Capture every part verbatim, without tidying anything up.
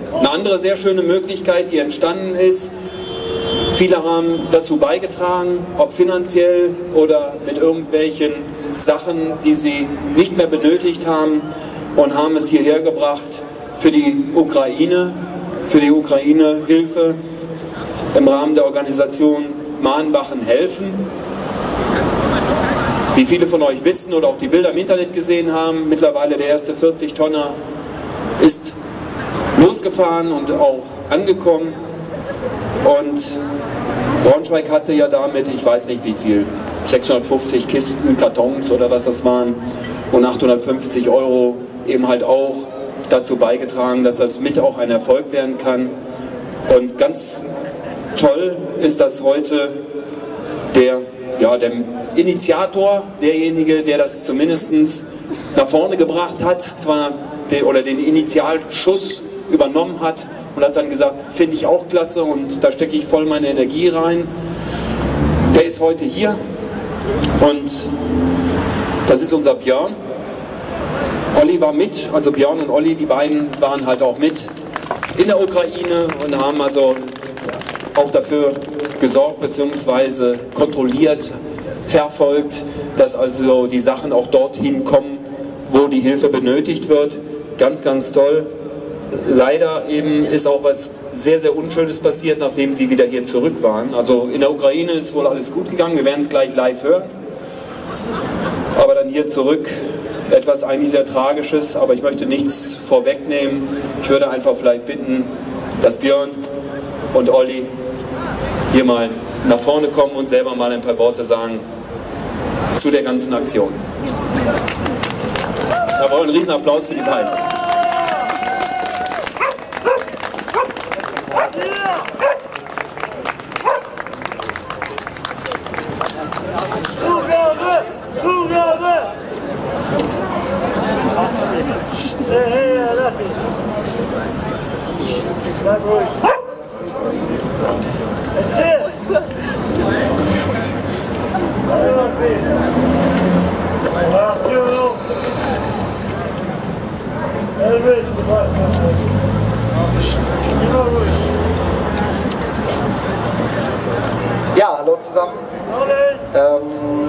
Eine andere sehr schöne Möglichkeit, die entstanden ist, viele haben dazu beigetragen, ob finanziell oder mit irgendwelchen Sachen, die sie nicht mehr benötigt haben, und haben es hierher gebracht für die Ukraine, für die Ukraine-Hilfe im Rahmen der Organisation Mahnwachen helfen. Wie viele von euch wissen oder auch die Bilder im Internet gesehen haben, mittlerweile der erste vierzig Tonner ist losgefahren und auch angekommen. Und Braunschweig hatte ja damit, ich weiß nicht wie viel, sechshundertfünfzig Kisten, Kartons oder was das waren, und achthundertfünfzig Euro eben halt auch dazu beigetragen, dass das mit auch ein Erfolg werden kann. Und ganz toll ist, dass heute der, ja, der Initiator, derjenige, der das zumindest nach vorne gebracht hat, zwar den, oder den Initialschuss übernommen hat und hat dann gesagt, finde ich auch klasse und da stecke ich voll meine Energie rein. Der ist heute hier und das ist unser Björn. Olli war mit, also Björn und Olli, die beiden waren halt auch mit in der Ukraine und haben also auch dafür gesorgt bzw. kontrolliert, verfolgt, dass also die Sachen auch dorthin kommen, wo die Hilfe benötigt wird. Ganz, ganz toll. Leider eben ist auch was sehr, sehr Unschönes passiert, nachdem sie wieder hier zurück waren. Also in der Ukraine ist wohl alles gut gegangen, wir werden es gleich live hören. Aber dann hier zurück, etwas eigentlich sehr Tragisches, aber ich möchte nichts vorwegnehmen. Ich würde einfach vielleicht bitten, dass Björn und Olli hier mal nach vorne kommen und selber mal ein paar Worte sagen zu der ganzen Aktion. Da wollen wir einen riesen Applaus für die beiden. Zugabe! Zugabe! Hey, hey, lass mich! Bleib ruhig! Erzähl! Warte mal sehen! Achtung! Elvis, immer ruhig! Ja, hallo zusammen. Ähm,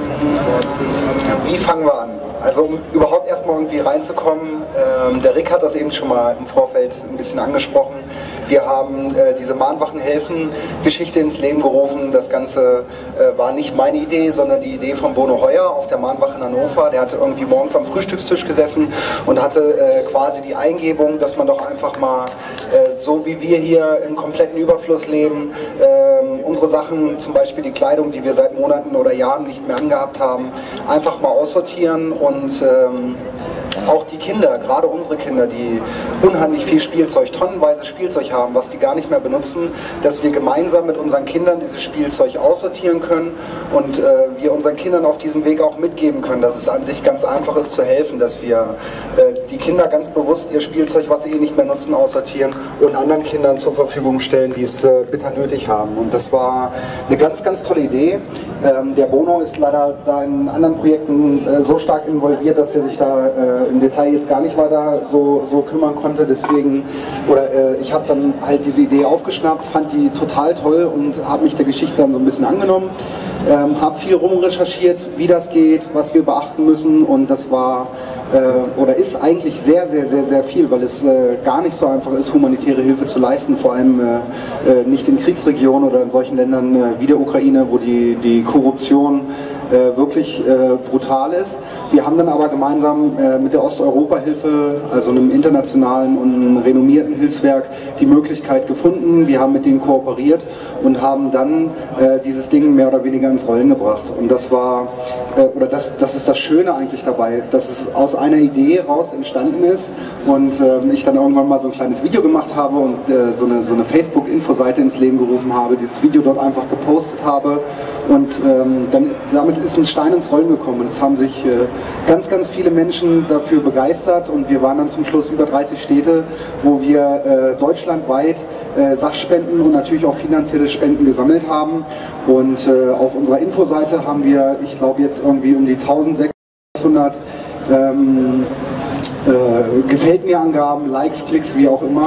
wie fangen wir an? Also um überhaupt erstmal irgendwie reinzukommen, ähm, der Rick hat das eben schon mal im Vorfeld ein bisschen angesprochen. Wir haben äh, diese Mahnwachen-Helfen-Geschichte ins Leben gerufen. Das Ganze äh, war nicht meine Idee, sondern die Idee von Bono Heuer auf der Mahnwache in Hannover. Der hatte irgendwie morgens am Frühstückstisch gesessen und hatte äh, quasi die Eingebung, dass man doch einfach mal, äh, so wie wir hier im kompletten Überfluss leben, äh, unsere Sachen, zum Beispiel die Kleidung, die wir seit Monaten oder Jahren nicht mehr angehabt haben, einfach mal aussortieren und ähm, auch die Kinder, gerade unsere Kinder, die unheimlich viel Spielzeug, tonnenweise Spielzeug haben, was die gar nicht mehr benutzen, dass wir gemeinsam mit unseren Kindern dieses Spielzeug aussortieren können und äh, wir unseren Kindern auf diesem Weg auch mitgeben können, dass es an sich ganz einfach ist zu helfen, dass wir äh, die Kinder ganz bewusst ihr Spielzeug, was sie eh nicht mehr nutzen, aussortieren und anderen Kindern zur Verfügung stellen, die es äh, bitter nötig haben. Und das war eine ganz, ganz tolle Idee. Ähm, der Bono ist leider da in anderen Projekten äh, so stark involviert, dass er sich da äh, im Detail jetzt gar nicht weiter so, so kümmern konnte. Deswegen, oder äh, ich habe dann halt diese Idee aufgeschnappt, fand die total toll und habe mich der Geschichte dann so ein bisschen angenommen. Ähm, habe viel rumrecherchiert, wie das geht, was wir beachten müssen, und das war äh, oder ist eigentlich sehr, sehr, sehr, sehr viel, weil es äh, gar nicht so einfach ist, humanitäre Hilfe zu leisten, vor allem äh, äh, nicht in Kriegsregionen oder in solchen Ländern äh, wie der Ukraine, wo die, die Korruption äh, wirklich äh, brutal ist. Wir haben dann aber gemeinsam äh, mit der Osteuropa-Hilfe, also einem internationalen und einem renommierten Hilfswerk, die Möglichkeit gefunden. Wir haben mit denen kooperiert und haben dann äh, dieses Ding mehr oder weniger ins Rollen gebracht. Und das war, äh, oder das, das ist das Schöne eigentlich dabei, dass es aus einer Idee raus entstanden ist und äh, ich dann irgendwann mal so ein kleines Video gemacht habe und äh, so eine, so eine Facebook-Infoseite ins Leben gerufen habe, dieses Video dort einfach gepostet habe, und ähm, dann, damit ist ein Stein ins Rollen gekommen und es haben sich äh, ganz, ganz viele Menschen dafür begeistert, und wir waren dann zum Schluss über dreißig Städte, wo wir äh, deutschlandweit äh, Sachspenden und natürlich auch finanzielle Spenden gesammelt haben, und äh, auf unserer Infoseite haben wir, ich glaube jetzt irgendwie um die eintausendsechshundert ähm, äh, Gefällt mir Angaben, Likes, Klicks, wie auch immer.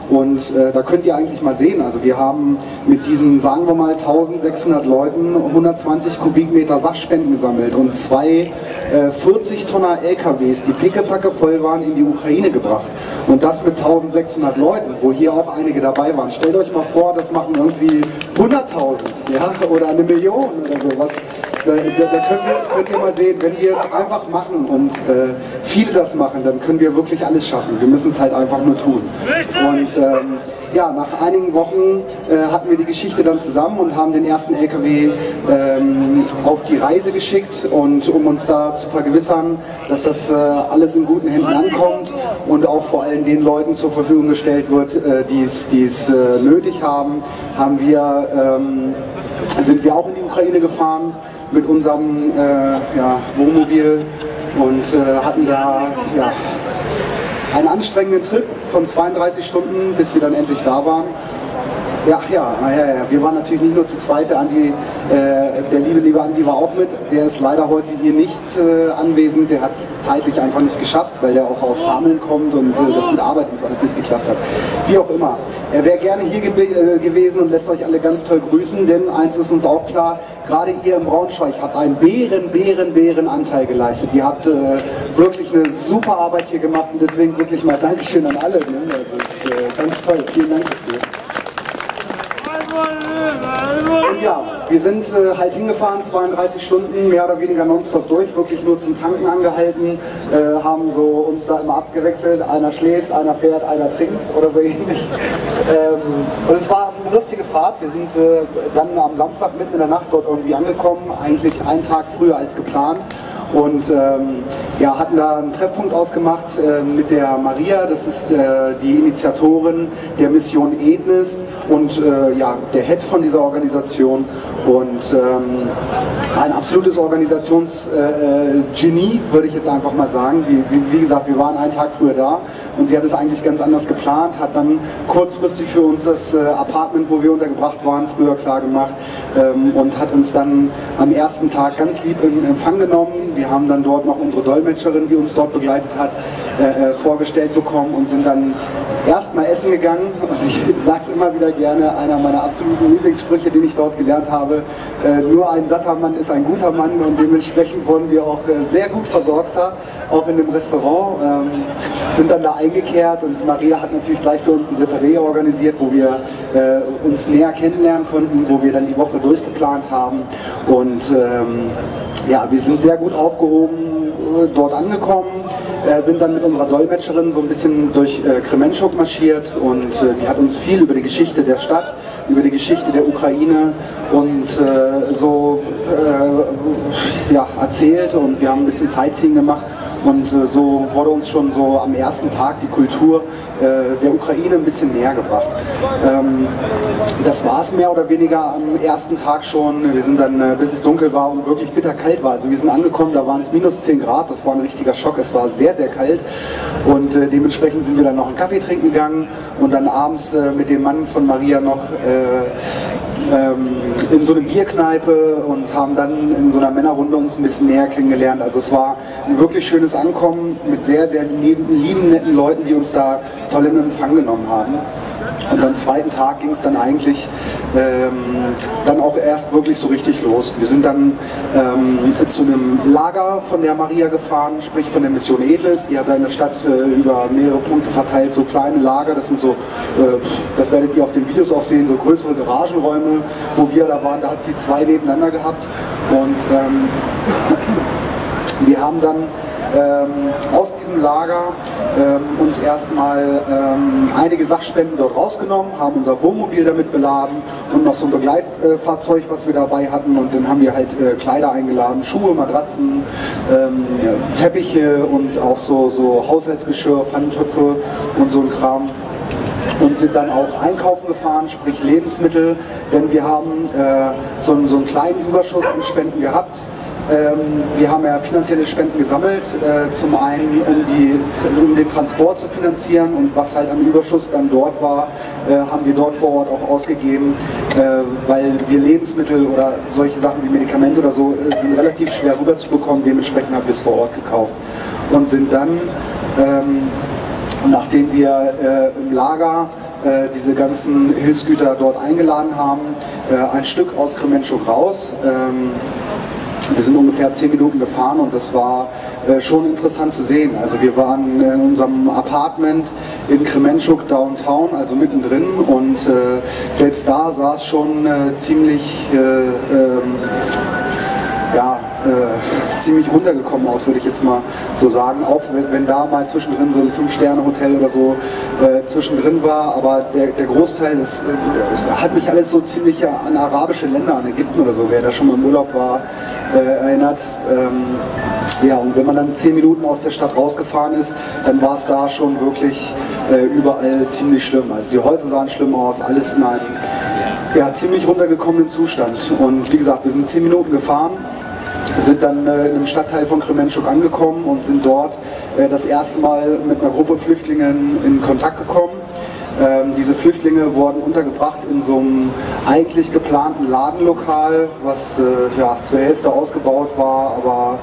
Und äh, da könnt ihr eigentlich mal sehen, also wir haben mit diesen, sagen wir mal, eintausendsechshundert Leuten hundertzwanzig Kubikmeter Sachspenden gesammelt und zwei äh, vierzig Tonner L K Ws, die pickepacke voll waren, in die Ukraine gebracht. Und das mit eintausendsechshundert Leuten, wo hier auch einige dabei waren. Stellt euch mal vor, das machen irgendwie hunderttausend, ja, oder eine Million oder sowas. Da, da, da könnt, ihr, könnt ihr mal sehen, wenn wir es einfach machen und äh, viele das machen, dann können wir wirklich alles schaffen. Wir müssen es halt einfach nur tun. Und ähm, ja, nach einigen Wochen äh, hatten wir die Geschichte dann zusammen und haben den ersten L K W ähm, auf die Reise geschickt, und um uns da zu vergewissern, dass das äh, alles in guten Händen ankommt und auch vor allem den Leuten zur Verfügung gestellt wird, äh, die es äh, nötig haben, haben wir, ähm, sind wir auch in die Ukraine gefahren mit unserem äh, ja, Wohnmobil und äh, hatten da ja, einen anstrengenden Trip von zweiunddreißig Stunden, bis wir dann endlich da waren. Ja, ja, ja, ja, wir waren natürlich nicht nur zu zweit, der, Andi, äh, der liebe, liebe Andi war auch mit, der ist leider heute hier nicht äh, anwesend, der hat es zeitlich einfach nicht geschafft, weil der auch aus Hameln kommt und äh, das mit Arbeit und so alles nicht geklappt hat. Wie auch immer, er wäre gerne hier ge äh, gewesen und lässt euch alle ganz toll grüßen, denn eins ist uns auch klar, gerade ihr im Braunschweig habt einen Bären, Bären, Bären Anteil geleistet. Ihr habt äh, wirklich eine super Arbeit hier gemacht und deswegen wirklich mal Dankeschön an alle. Ne? Das ist äh, ganz toll, vielen Dank dafür. Und ja, wir sind äh, halt hingefahren, zweiunddreißig Stunden, mehr oder weniger nonstop durch, wirklich nur zum Tanken angehalten, äh, haben so uns da immer abgewechselt, einer schläft, einer fährt, einer trinkt oder so ähnlich. Ähm, und es war eine lustige Fahrt, wir sind äh, dann am Samstag mitten in der Nacht dort irgendwie angekommen, eigentlich einen Tag früher als geplant. Und ähm, ja, hatten da einen Treffpunkt ausgemacht äh, mit der Maria, das ist äh, die Initiatorin der Mission Ednest und äh, ja, der Head von dieser Organisation und ähm, ein absolutes Organisationsgenie, äh, würde ich jetzt einfach mal sagen. Die, wie, wie gesagt, wir waren einen Tag früher da und sie hat es eigentlich ganz anders geplant, hat dann kurzfristig für uns das äh, Apartment, wo wir untergebracht waren, früher klar gemacht ähm, und hat uns dann am ersten Tag ganz lieb in Empfang genommen. Wir haben dann dort noch unsere Dolmetscherin, die uns dort begleitet hat, äh, vorgestellt bekommen und sind dann erstmal essen gegangen. Und ich sage es immer wieder gerne, einer meiner absoluten Lieblingssprüche, den ich dort gelernt habe, äh, nur ein satter Mann ist ein guter Mann, und dementsprechend wurden wir auch äh, sehr gut versorgt, auch in dem Restaurant. Ähm, sind dann da eingekehrt und Maria hat natürlich gleich für uns ein Separé organisiert, wo wir äh, uns näher kennenlernen konnten, wo wir dann die Woche durchgeplant haben. Und ähm, ja, wir sind sehr gut aufgehoben äh, dort angekommen, äh, sind dann mit unserer Dolmetscherin so ein bisschen durch äh, Kremenchuk marschiert und äh, die hat uns viel über die Geschichte der Stadt, über die Geschichte der Ukraine und äh, so äh, ja, erzählt, und wir haben ein bisschen Sightseeing gemacht. Und äh, so wurde uns schon so am ersten Tag die Kultur äh, der Ukraine ein bisschen näher gebracht. Ähm, das war es mehr oder weniger am ersten Tag schon. Wir sind dann, äh, bis es dunkel war und wirklich bitterkalt war. Also wir sind angekommen, da waren es minus zehn Grad, das war ein richtiger Schock. Es war sehr, sehr kalt und äh, dementsprechend sind wir dann noch einen Kaffee trinken gegangen und dann abends äh, mit dem Mann von Maria noch äh, ähm, in so eine Bierkneipe und haben dann in so einer Männerrunde uns ein bisschen näher kennengelernt. Also es war ein wirklich schönes Ankommen mit sehr, sehr lieben, lieben, netten Leuten, die uns da toll in Empfang genommen haben. Und am zweiten Tag ging es dann eigentlich ähm, dann auch erst wirklich so richtig los. Wir sind dann ähm, zu einem Lager von der Maria gefahren, sprich von der Mission Ednest. Die hat eine Stadt äh, über mehrere Punkte verteilt, so kleine Lager. Das sind so, äh, das werdet ihr auf den Videos auch sehen, so größere Garagenräume, wo wir da waren. Da hat sie zwei nebeneinander gehabt. Und ähm, wir haben dann Ähm, aus diesem Lager ähm, uns erstmal ähm, einige Sachspenden dort rausgenommen, haben unser Wohnmobil damit beladen und noch so ein Begleitfahrzeug, äh, was wir dabei hatten, und dann haben wir halt äh, Kleider eingeladen, Schuhe, Matratzen, ähm, ja, Teppiche und auch so, so Haushaltsgeschirr, Pfannentöpfe und so ein Kram. Und sind dann auch einkaufen gefahren, sprich Lebensmittel, denn wir haben äh, so, so einen kleinen Überschuss an Spenden gehabt. Ähm, wir haben ja finanzielle Spenden gesammelt, äh, zum einen um, die, um den Transport zu finanzieren, und was halt am Überschuss dann dort war, äh, haben wir dort vor Ort auch ausgegeben, äh, weil wir Lebensmittel oder solche Sachen wie Medikamente oder so äh, sind relativ schwer rüberzubekommen, dementsprechend haben wir es vor Ort gekauft und sind dann, ähm, nachdem wir äh, im Lager äh, diese ganzen Hilfsgüter dort eingeladen haben, äh, ein Stück aus Krementschuk raus. Ähm, Wir sind ungefähr zehn Minuten gefahren und das war äh, schon interessant zu sehen. Also wir waren in unserem Apartment in Krementschuk Downtown, also mittendrin, und äh, selbst da sah es schon äh, ziemlich, äh, ähm, ja, äh, ziemlich runtergekommen aus, würde ich jetzt mal so sagen. Auch wenn, wenn da mal zwischendrin so ein Fünf-Sterne-Hotel oder so äh, zwischendrin war, aber der, der Großteil ist, äh, hat mich alles so ziemlich an arabische Länder, an Ägypten oder so, wer da schon mal im Urlaub war, Äh, erinnert. Ähm, ja, und wenn man dann zehn Minuten aus der Stadt rausgefahren ist, dann war es da schon wirklich äh, überall ziemlich schlimm. Also die Häuser sahen schlimm aus, alles in einem ja, ziemlich runtergekommenen Zustand. Und wie gesagt, wir sind zehn Minuten gefahren, sind dann äh, in einem Stadtteil von Krementschuk angekommen und sind dort äh, das erste Mal mit einer Gruppe Flüchtlinge in Kontakt gekommen. Ähm, diese Flüchtlinge wurden untergebracht in so einem eigentlich geplanten Ladenlokal, was äh, ja, zur Hälfte ausgebaut war, aber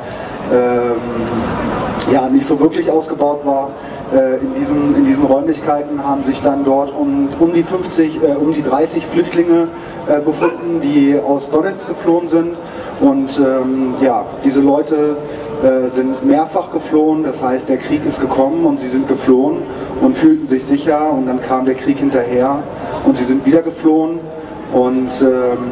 ähm, ja, nicht so wirklich ausgebaut war. Äh, in, diesen, in diesen Räumlichkeiten haben sich dann dort um, um die fünfzig, äh, um die dreißig Flüchtlinge äh, befunden, die aus Donetsk geflohen sind. Und ähm, ja, diese Leute äh, sind mehrfach geflohen, das heißt, der Krieg ist gekommen und sie sind geflohen und fühlten sich sicher, und dann kam der Krieg hinterher und sie sind wieder geflohen und ähm,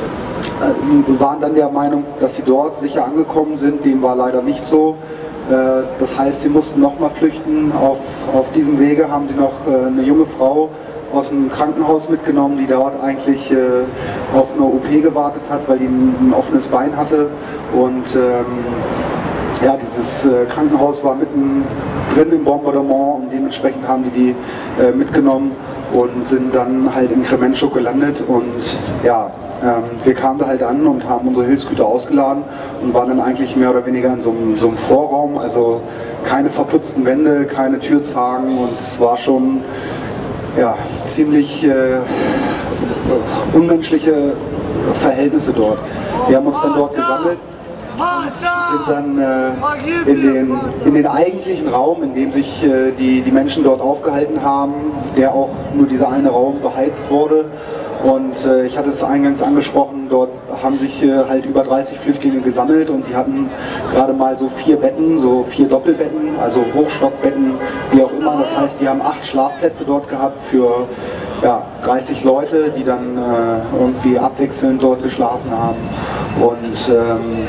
waren dann der Meinung, dass sie dort sicher angekommen sind. Dem war leider nicht so. Äh, das heißt, sie mussten nochmal flüchten. Auf, auf diesem Wege haben sie noch äh, eine junge Frau aus dem Krankenhaus mitgenommen, die dort eigentlich äh, auf eine O P gewartet hat, weil die ein, ein offenes Bein hatte. Und ähm, ja, dieses äh, Krankenhaus war mitten drin im Bombardement und dementsprechend haben die die äh, mitgenommen und sind dann halt in Krementschuk gelandet. Und ja, ähm, wir kamen da halt an und haben unsere Hilfsgüter ausgeladen und waren dann eigentlich mehr oder weniger in so einem, so einem Vorraum, also keine verputzten Wände, keine Türzagen, und es war schon ja, ziemlich äh, unmenschliche Verhältnisse dort. Wir haben uns dann dort gesammelt, sind dann äh, in, den, in den eigentlichen Raum, in dem sich äh, die, die Menschen dort aufgehalten haben, der auch nur dieser eine Raum beheizt wurde. Und äh, ich hatte es eingangs angesprochen, dort haben sich äh, halt über dreißig Flüchtlinge gesammelt und die hatten gerade mal so vier Betten, so vier Doppelbetten, also Hochstockbetten, wie auch immer. Das heißt, die haben acht Schlafplätze dort gehabt für ja, dreißig Leute, die dann äh, irgendwie abwechselnd dort geschlafen haben. Und ähm,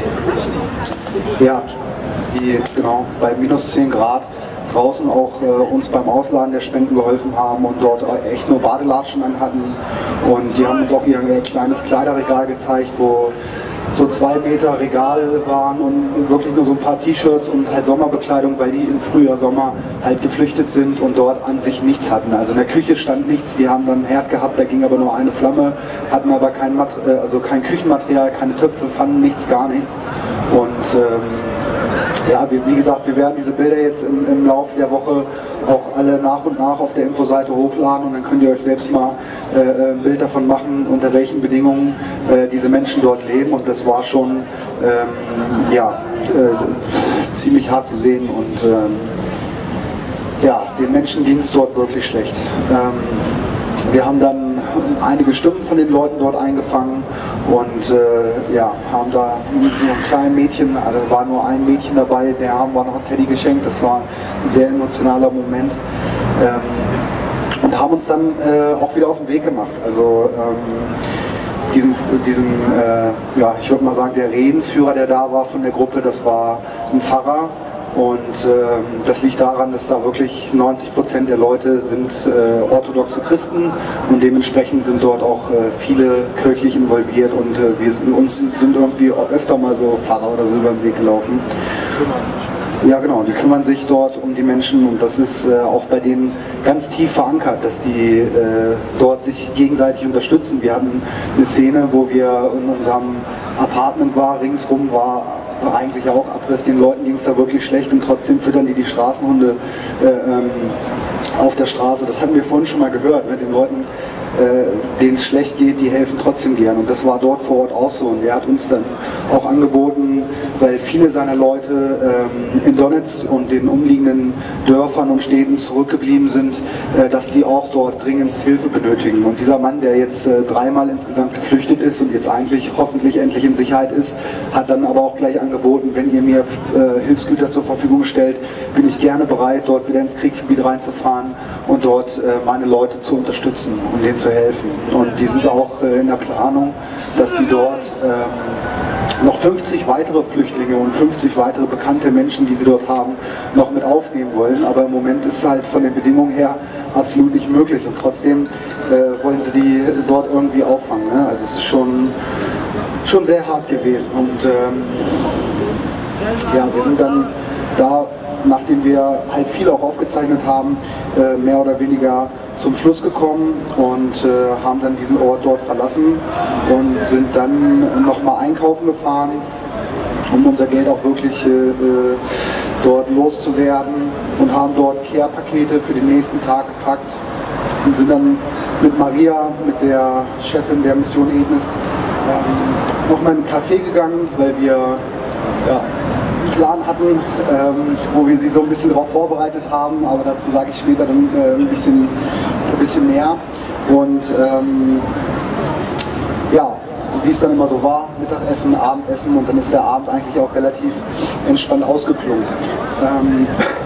ja, die genau bei minus zehn Grad draußen auch äh, uns beim Ausladen der Spenden geholfen haben und dort echt nur Badelatschen anhatten. Und die haben uns auch ihr kleines Kleiderregal gezeigt, wo so zwei Meter Regal waren und wirklich nur so ein paar T-Shirts und halt Sommerbekleidung, weil die im Frühjahr, Sommer halt geflüchtet sind und dort an sich nichts hatten. Also in der Küche stand nichts, die haben dann einen Herd gehabt, da ging aber nur eine Flamme, hatten aber kein, Mat also kein Küchenmaterial, keine Töpfe, fanden nichts, gar nichts. Und ähm, ja, wie, wie gesagt, wir werden diese Bilder jetzt im, im Laufe der Woche auch alle nach und nach auf der Infoseite hochladen und dann könnt ihr euch selbst mal äh, ein Bild davon machen, unter welchen Bedingungen äh, diese Menschen dort leben, und das war schon ähm, ja, äh, ziemlich hart zu sehen und ähm, ja, den Menschen ging es dort wirklich schlecht. Ähm, wir haben dann einige Stimmen von den Leuten dort eingefangen und äh, ja, haben da mit so einem kleinen Mädchen, also war nur ein Mädchen dabei, der haben wir noch einen Teddy geschenkt, das war ein sehr emotionaler Moment. Ähm, und haben uns dann äh, auch wieder auf den Weg gemacht. Also ähm, diesen, diesen äh, ja, ich würde mal sagen, der Redensführer, der da war von der Gruppe, das war ein Pfarrer. Und ähm, das liegt daran, dass da wirklich neunzig Prozent der Leute sind äh, orthodoxe Christen und dementsprechend sind dort auch äh, viele kirchlich involviert und äh, wir sind, uns sind irgendwie öfter mal so Pfarrer oder so über den Weg gelaufen. Ja genau, die kümmern sich dort um die Menschen und das ist äh, auch bei denen ganz tief verankert, dass die äh, dort sich gegenseitig unterstützen. Wir hatten eine Szene, wo wir in unserem Apartment waren, ringsrum war eigentlich auch Abriss, den Leuten ging es da wirklich schlecht und trotzdem füttern die die Straßenhunde äh, ähm, auf der Straße. Das hatten wir vorhin schon mal gehört, ne? Den Leuten, äh, denen es schlecht geht, die helfen trotzdem gern und das war dort vor Ort auch so und der hat uns dann auch angeboten, weil viele seiner Leute ähm, in Donetsk und den umliegenden Dörfern und Städten zurückgeblieben sind, äh, dass die auch dort dringend Hilfe benötigen. Und dieser Mann, der jetzt äh, dreimal insgesamt geflüchtet ist und jetzt eigentlich hoffentlich endlich in Sicherheit ist, hat dann aber auch gleich angeboten, wenn ihr mir äh, Hilfsgüter zur Verfügung stellt, bin ich gerne bereit, dort wieder ins Kriegsgebiet reinzufahren und dort äh, meine Leute zu unterstützen und denen zu helfen. Und die sind auch äh, in der Planung, dass die dort äh, noch fünfzig weitere Flüchtlinge und fünfzig weitere bekannte Menschen, die sie dort haben, noch mit aufnehmen wollen. Aber im Moment ist es halt von den Bedingungen her absolut nicht möglich. Und trotzdem äh, wollen sie die dort irgendwie auffangen. Ne? Also es ist schon, schon sehr hart gewesen. Und ähm, ja, wir sind dann da, nachdem wir halt viel auch aufgezeichnet haben, äh, mehr oder weniger zum Schluss gekommen und äh, haben dann diesen Ort dort verlassen und sind dann nochmal einkaufen gefahren, um unser Geld auch wirklich äh, dort loszuwerden, und haben dort Care-Pakete für den nächsten Tag gepackt und sind dann mit Maria, mit der Chefin der Mission Ednest, ähm, nochmal in einen Café gegangen, weil wir ja, Plan hatten, ähm, wo wir sie so ein bisschen darauf vorbereitet haben, aber dazu sage ich später dann äh, ein, bisschen, ein bisschen mehr. Und ähm, ja, wie es dann immer so war, Mittagessen, Abendessen, und dann ist der Abend eigentlich auch relativ entspannt ausgeklungen. Ähm,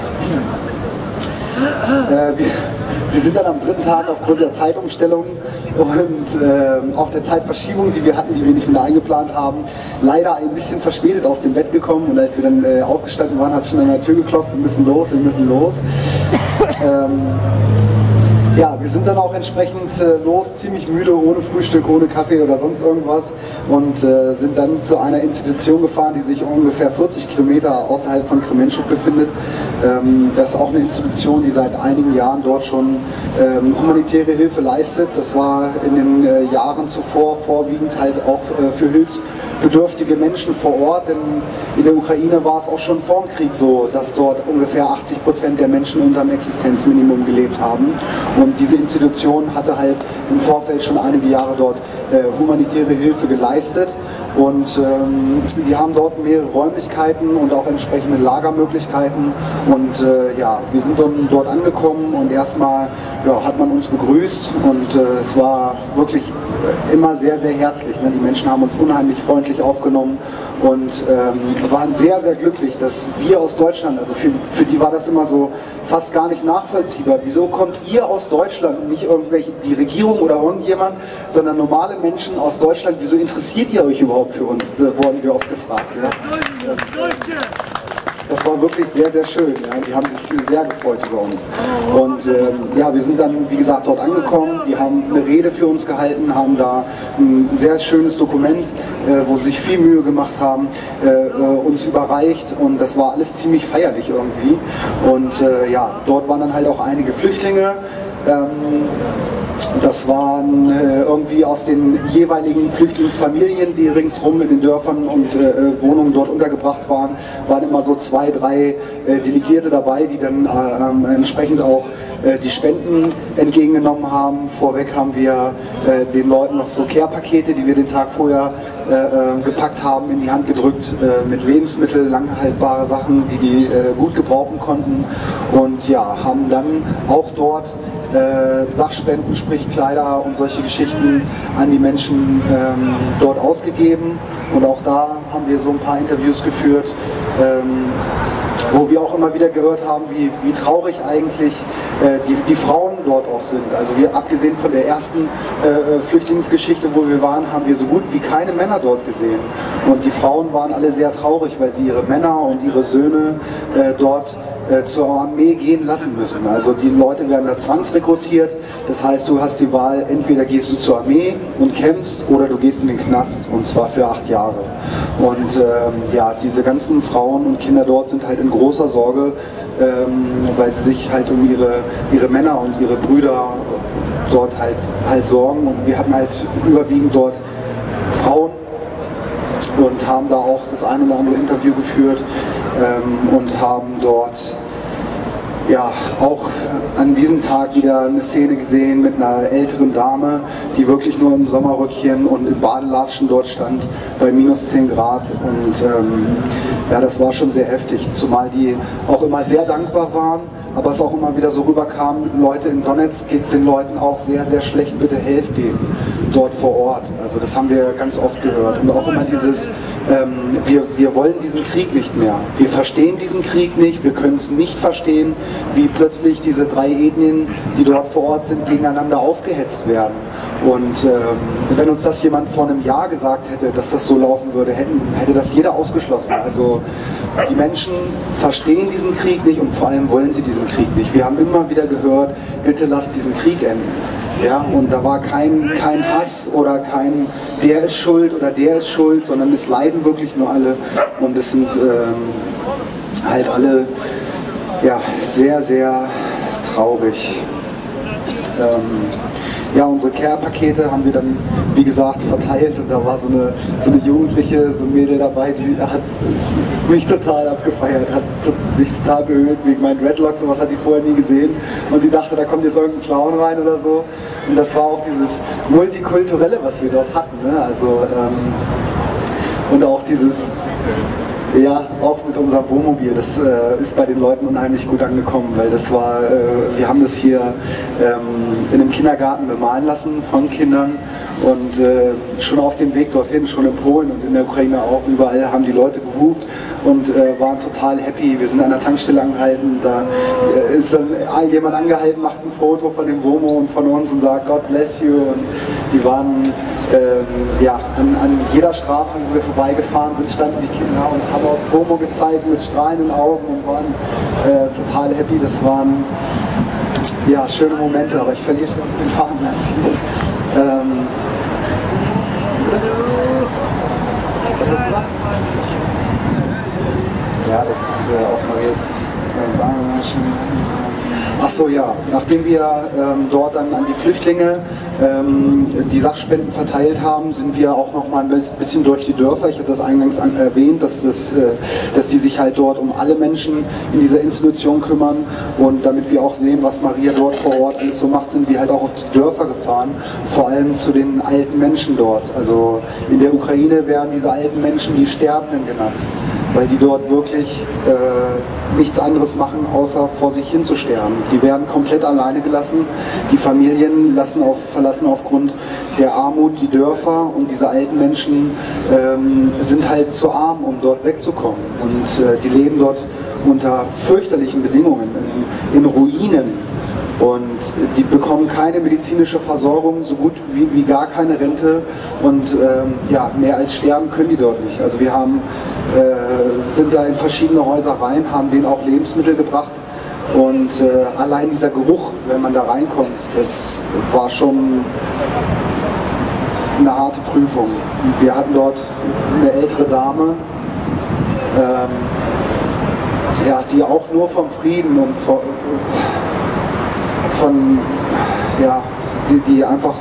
äh, wir, Wir sind dann am dritten Tag aufgrund der Zeitumstellung und äh, auch der Zeitverschiebung, die wir hatten, die wir nicht mehr eingeplant haben, leider ein bisschen verspätet aus dem Bett gekommen. Und als wir dann äh, aufgestanden waren, hat es schon an der Tür geklopft: wir müssen los, wir müssen los. ähm, Ja, wir sind dann auch entsprechend äh, los, ziemlich müde, ohne Frühstück, ohne Kaffee oder sonst irgendwas, und äh, sind dann zu einer Institution gefahren, die sich ungefähr vierzig Kilometer außerhalb von Kremenchuk befindet. Ähm, das ist auch eine Institution, die seit einigen Jahren dort schon ähm, humanitäre Hilfe leistet. Das war in den äh, Jahren zuvor vorwiegend halt auch äh, für hilfsbedürftige Menschen vor Ort, denn in der Ukraine war es auch schon vor dem Krieg so, dass dort ungefähr achtzig Prozent der Menschen unter dem Existenzminimum gelebt haben. Und diese Institution hatte halt im Vorfeld schon einige Jahre dort äh, humanitäre Hilfe geleistet. Und ähm, die haben dort mehrere Räumlichkeiten und auch entsprechende Lagermöglichkeiten. Und äh, ja, wir sind dann dort angekommen und erstmal ja, hat man uns begrüßt. Und äh, es war wirklich immer sehr, sehr herzlich. Ne? Die Menschen haben uns unheimlich freundlich aufgenommen und ähm, waren sehr, sehr glücklich, dass wir aus Deutschland, also für, für die war das immer so fast gar nicht nachvollziehbar. Wieso kommt ihr aus Deutschland, nicht irgendwelche, die Regierung oder irgendjemand, sondern normale Menschen aus Deutschland, wieso interessiert ihr euch überhaupt für uns, da wurden wir oft gefragt. Ja? Das war wirklich sehr, sehr schön. Ja. Die haben sich sehr gefreut über uns. Und ähm, ja, wir sind dann, wie gesagt, dort angekommen. Die haben eine Rede für uns gehalten, haben da ein sehr schönes Dokument, äh, wo sie sich viel Mühe gemacht haben, äh, uns überreicht. Und das war alles ziemlich feierlich irgendwie. Und äh, ja, dort waren dann halt auch einige Flüchtlinge. Ähm, Das waren äh, irgendwie aus den jeweiligen Flüchtlingsfamilien, die ringsrum in den Dörfern und äh, Wohnungen dort untergebracht waren, waren immer so zwei, drei äh, Delegierte dabei, die dann äh, entsprechend auch äh, die Spenden entgegengenommen haben. Vorweg haben wir äh, den Leuten noch so Care-Pakete, die wir den Tag vorher äh, gepackt haben, in die Hand gedrückt, äh, mit Lebensmitteln, langhaltbare Sachen, die die äh, gut gebrauchen konnten. Und ja, haben dann auch dort Äh, Sachspenden, sprich Kleider und solche Geschichten an die Menschen ähm, dort ausgegeben. Und auch da haben wir so ein paar Interviews geführt, ähm, wo wir auch immer wieder gehört haben, wie, wie traurig eigentlich äh, die, die Frauen dort auch sind. Also wir, abgesehen von der ersten äh, Flüchtlingsgeschichte, wo wir waren, haben wir so gut wie keine Männer dort gesehen. Und die Frauen waren alle sehr traurig, weil sie ihre Männer und ihre Söhne äh, dort äh, zur Armee gehen lassen müssen. Also die Leute werden da zwangsrekrutiert. Das heißt, du hast die Wahl, entweder gehst du zur Armee und kämpfst oder du gehst in den Knast, und zwar für acht Jahre. Und ähm, ja, diese ganzen Frauen und Kinder dort sind halt in großer Sorge, ähm, weil sie sich halt um ihre, ihre Männer und ihre Brüder dort halt, halt sorgen. Und wir hatten halt überwiegend dort Frauen und haben da auch das ein oder andere Interview geführt ähm, und haben dort ja, auch an diesem Tag wieder eine Szene gesehen mit einer älteren Dame, die wirklich nur im Sommerröckchen und im Badelatschen dort stand, bei minus zehn Grad. Und ähm, ja, das war schon sehr heftig, zumal die auch immer sehr dankbar waren, aber es auch immer wieder so rüberkam, Leute, in Donetsk geht es den Leuten auch sehr, sehr schlecht, bitte helft denen dort vor Ort. Also das haben wir ganz oft gehört. Und auch immer dieses, ähm, wir, wir wollen diesen Krieg nicht mehr. Wir verstehen diesen Krieg nicht, wir können es nicht verstehen, wie plötzlich diese drei Ethnien, die dort vor Ort sind, gegeneinander aufgehetzt werden. Und ähm, wenn uns das jemand vor einem Jahr gesagt hätte, dass das so laufen würde, hätten, hätte das jeder ausgeschlossen. Also die Menschen verstehen diesen Krieg nicht und vor allem wollen sie diesen Krieg nicht. Wir haben immer wieder gehört, bitte lasst diesen Krieg enden. Ja, und da war kein, kein Hass oder kein, der ist schuld oder der ist schuld, sondern es leiden wirklich nur alle. Und es sind ähm, halt alle ja, sehr, sehr traurig. Ähm, Ja, unsere Care-Pakete haben wir dann, wie gesagt, verteilt und da war so eine, so eine Jugendliche, so ein Mädel dabei, die hat mich total abgefeiert, hat sich total bemüht wegen meinen Dreadlocks und was hat die vorher nie gesehen und sie dachte, da kommt jetzt irgendein Clown rein oder so und das war auch dieses Multikulturelle, was wir dort hatten, ne? Also ähm, und auch dieses, ja, auch mit unserem Wohnmobil, das äh, ist bei den Leuten unheimlich gut angekommen, weil das war, äh, wir haben das hier ähm, in einem Kindergarten bemalen lassen von Kindern und äh, schon auf dem Weg dorthin, schon in Polen und in der Ukraine auch, überall haben die Leute gehupt und äh, waren total happy. Wir sind an der Tankstelle angehalten, da äh, ist dann jemand angehalten, macht ein Foto von dem Womo und von uns und sagt God bless you und die waren ähm, ja, an, an jeder Straße, wo wir vorbeigefahren sind, standen die Kinder und haben aus Womo gezeigt mit strahlenden Augen und waren äh, total happy. Das waren ja, schöne Momente, aber ich verliere schon den Faden. ähm, was hast du gesagt? Ja, das ist äh, aus Marias. Ach so, ja. Nachdem wir ähm, dort dann an die Flüchtlinge ähm, die Sachspenden verteilt haben, sind wir auch noch mal ein bisschen durch die Dörfer. Ich hatte das eingangs an, erwähnt, dass, das, äh, dass die sich halt dort um alle Menschen in dieser Institution kümmern. Und damit wir auch sehen, was Maria dort vor Ort alles so macht, sind wir halt auch auf die Dörfer gefahren. Vor allem zu den alten Menschen dort. Also in der Ukraine werden diese alten Menschen die Sterbenden genannt, weil die dort wirklich äh, nichts anderes machen, außer vor sich hin zu sterben. Die werden komplett alleine gelassen. Die Familien lassen auf, verlassen aufgrund der Armut die Dörfer und diese alten Menschen ähm, sind halt zu arm, um dort wegzukommen. Und äh, die leben dort unter fürchterlichen Bedingungen, in, in Ruinen. Und die bekommen keine medizinische Versorgung, so gut wie, wie gar keine Rente und ähm, ja, mehr als sterben können die dort nicht. Also wir haben, äh, sind da in verschiedene Häuser rein, haben denen auch Lebensmittel gebracht und äh, allein dieser Geruch, wenn man da reinkommt, das war schon eine harte Prüfung. Und wir hatten dort eine ältere Dame, ähm, ja, die auch nur vom Frieden und von, von ja, die, die einfach,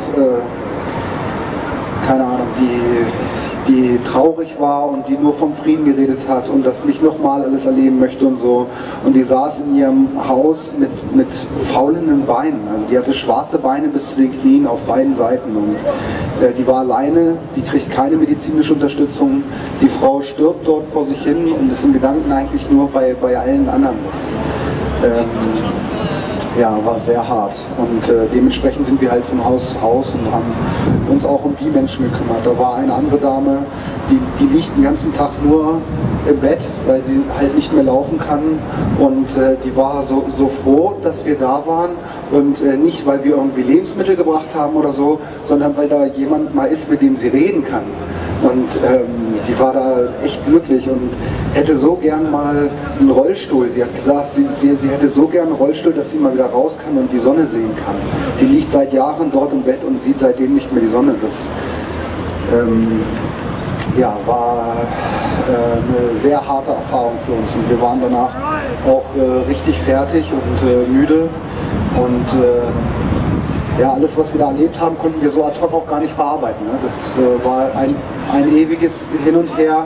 äh, keine Ahnung, die, die traurig war und die nur vom Frieden geredet hat und das nicht nochmal alles erleben möchte und so. Und die saß in ihrem Haus mit, mit faulenden Beinen, also die hatte schwarze Beine bis zu den Knien auf beiden Seiten und äh, die war alleine, die kriegt keine medizinische Unterstützung, die Frau stirbt dort vor sich hin und ist im Gedanken eigentlich nur bei, bei allen anderen. Das, ähm, ja, war sehr hart und äh, dementsprechend sind wir halt von Haus zu Haus und haben uns auch um die Menschen gekümmert. Da war eine andere Dame, die, die liegt den ganzen Tag nur im Bett, weil sie halt nicht mehr laufen kann und äh, die war so, so froh, dass wir da waren und äh, nicht, weil wir irgendwie Lebensmittel gebracht haben oder so, sondern weil da jemand mal ist, mit dem sie reden kann. Und ähm, die war da echt glücklich und hätte so gern mal einen Rollstuhl. Sie hat gesagt, sie, sie, sie hätte so gern einen Rollstuhl, dass sie mal wieder raus kann und die Sonne sehen kann. Die liegt seit Jahren dort im Bett und sieht seitdem nicht mehr die Sonne. Das ähm, ja, war äh, eine sehr harte Erfahrung für uns und wir waren danach auch äh, richtig fertig und äh, müde und äh, ja, alles, was wir da erlebt haben, konnten wir so ad hoc auch gar nicht verarbeiten. Ne? Das äh, war ein, ein ewiges Hin und Her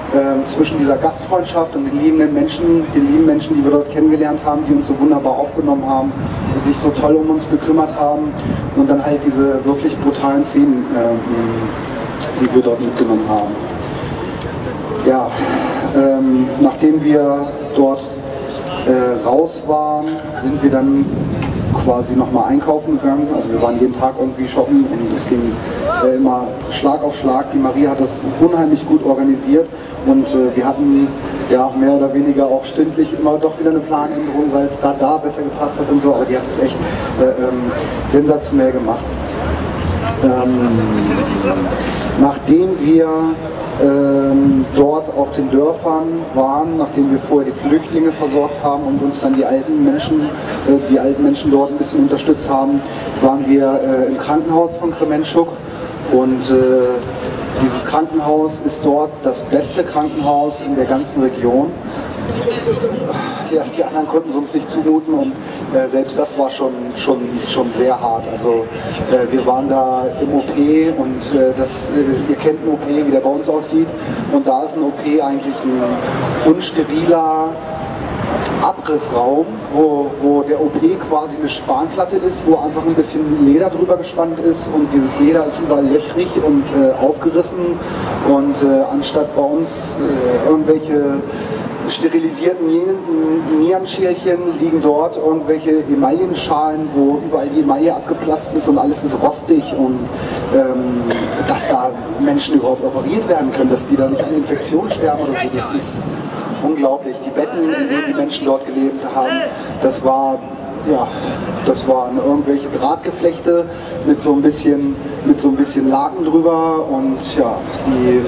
äh, zwischen dieser Gastfreundschaft und den lieben Menschen, den lieben Menschen, die wir dort kennengelernt haben, die uns so wunderbar aufgenommen haben, die sich so toll um uns gekümmert haben und dann halt diese wirklich brutalen Szenen, äh, die wir dort mitgenommen haben. Ja, ähm, nachdem wir dort äh, raus waren, sind wir dann quasi nochmal einkaufen gegangen. Also wir waren jeden Tag irgendwie shoppen und es ging äh, immer Schlag auf Schlag. Die Maria hat das unheimlich gut organisiert und äh, wir hatten ja mehr oder weniger auch stündlich immer doch wieder eine Planänderung, weil es da da besser gepasst hat und so, aber die hat es echt äh, ähm, sensationell gemacht. Ähm, nachdem wir ähm, dort auf den Dörfern waren, nachdem wir vorher die Flüchtlinge versorgt haben und uns dann die alten Menschen, äh, die alten Menschen dort ein bisschen unterstützt haben, waren wir äh, im Krankenhaus von Krementschuk und äh, dieses Krankenhaus ist dort das beste Krankenhaus in der ganzen Region. Ja, die anderen konnten es uns nicht zumuten und äh, selbst das war schon, schon, schon sehr hart. Also äh, wir waren da im O P und äh, das, äh, ihr kennt ein O P, wie der bei uns aussieht, und da ist ein O P eigentlich ein unsteriler Abrissraum, wo, wo der O P quasi eine Spanplatte ist, wo einfach ein bisschen Leder drüber gespannt ist und dieses Leder ist überall löchrig und äh, aufgerissen und äh, anstatt bei uns äh, irgendwelche sterilisierten Nierenschälchen liegen dort irgendwelche Emaillenschalen, wo überall die Emaille abgeplatzt ist und alles ist rostig und ähm, dass da Menschen überhaupt operiert werden können, dass die da nicht an Infektionen sterben oder so, das ist unglaublich. Die Betten, in denen die Menschen dort gelebt haben, das war, ja, das waren irgendwelche Drahtgeflechte mit so ein bisschen, mit so ein bisschen Laken drüber und ja, die,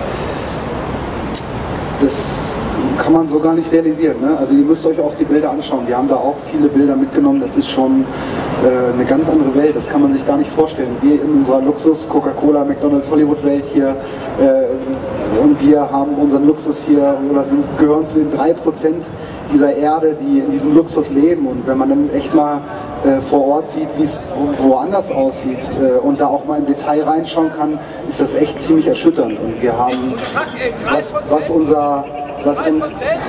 das kann man so gar nicht realisieren. Ne? Also ihr müsst euch auch die Bilder anschauen. Wir haben da auch viele Bilder mitgenommen. Das ist schon äh, eine ganz andere Welt. Das kann man sich gar nicht vorstellen. Wir in unserer Luxus, Coca-Cola, McDonald's, Hollywood-Welt hier äh, und wir haben unseren Luxus hier, oder sind, gehören zu den drei Prozent dieser Erde, die in diesem Luxus leben. Und wenn man dann echt mal äh, vor Ort sieht, wie es wo, woanders aussieht äh, und da auch mal im Detail reinschauen kann, ist das echt ziemlich erschütternd. Und wir haben, was, was unser Was, in,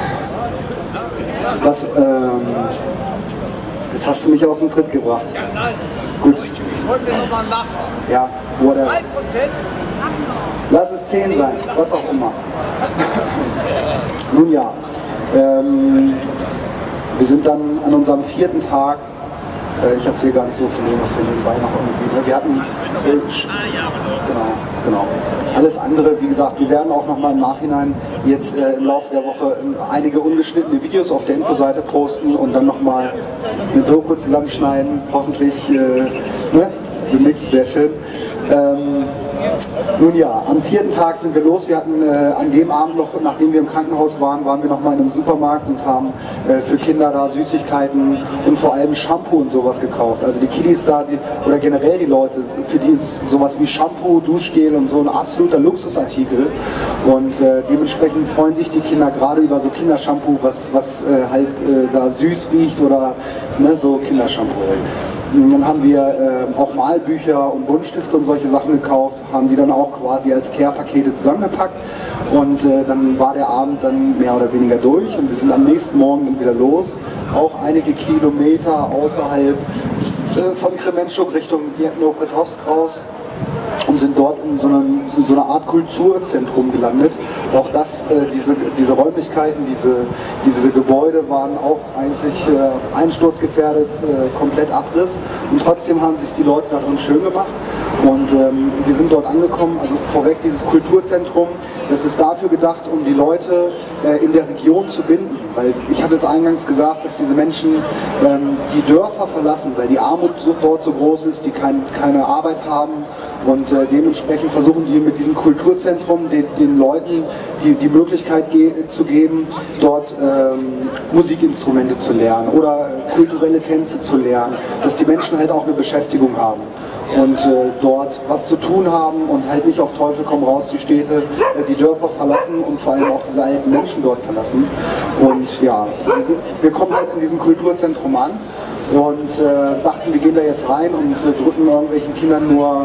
was ähm, jetzt hast du mich aus dem Tritt gebracht. Gut. Ja, whatever. Lass es zehn sein, was auch immer. Nun ja, ähm, wir sind dann an unserem vierten Tag. Äh, ich erzähle gar nicht so viel, was wir nebenbei noch irgendwie. Wir hatten zwölf. Genau, genau. Alles andere, wie gesagt, wir werden auch nochmal im Nachhinein jetzt äh, im Laufe der Woche einige ungeschnittene Videos auf der Infoseite posten und dann nochmal eine Doku zusammenschneiden. Hoffentlich, äh, ne? Du nix, sehr schön. Ähm, nun ja, am vierten Tag sind wir los. Wir hatten äh, an dem Abend noch, nachdem wir im Krankenhaus waren, waren wir nochmal in einem Supermarkt und haben äh, für Kinder da Süßigkeiten und vor allem Shampoo und sowas gekauft. Also die Kiddies da, die, oder generell die Leute, für die ist sowas wie Shampoo, Duschgel und so ein absoluter Luxusartikel. Und äh, dementsprechend freuen sich die Kinder gerade über so Kindershampoo, was, was äh, halt äh, da süß riecht oder ne, so Kindershampoo. Und dann haben wir äh, auch Malbücher und Buntstifte und solche Sachen gekauft, haben die dann auch quasi als Care-Pakete zusammengepackt und äh, dann war der Abend dann mehr oder weniger durch und wir sind am nächsten Morgen dann wieder los, auch einige Kilometer außerhalb äh, von Krementschuk Richtung Dniepropetrovsk raus und sind dort in so, einem, so einer Art Kulturzentrum gelandet. Auch das, äh, diese, diese Räumlichkeiten, diese, diese Gebäude waren auch eigentlich äh, einsturzgefährdet, äh, komplett Abriss und trotzdem haben sich die Leute da drin schön gemacht und ähm, wir sind dort angekommen, also vorweg dieses Kulturzentrum, das ist dafür gedacht, um die Leute äh, in der Region zu binden, weil ich hatte es eingangs gesagt, dass diese Menschen ähm, die Dörfer verlassen, weil die Armut so, dort so groß ist, die kein, keine Arbeit haben und äh, dementsprechend versuchen die mit diesem Kulturzentrum den, den Leuten die, die Möglichkeit ge zu geben, dort ähm, Musikinstrumente zu lernen oder kulturelle Tänze zu lernen, dass die Menschen halt auch eine Beschäftigung haben und äh, dort was zu tun haben und halt nicht auf Teufel komm raus die Städte, äh, die Dörfer verlassen und vor allem auch diese alten Menschen dort verlassen. Und ja, wir kommen halt in diesem Kulturzentrum an und äh, dachten, wir gehen da jetzt rein und äh, drücken irgendwelchen Kindern nur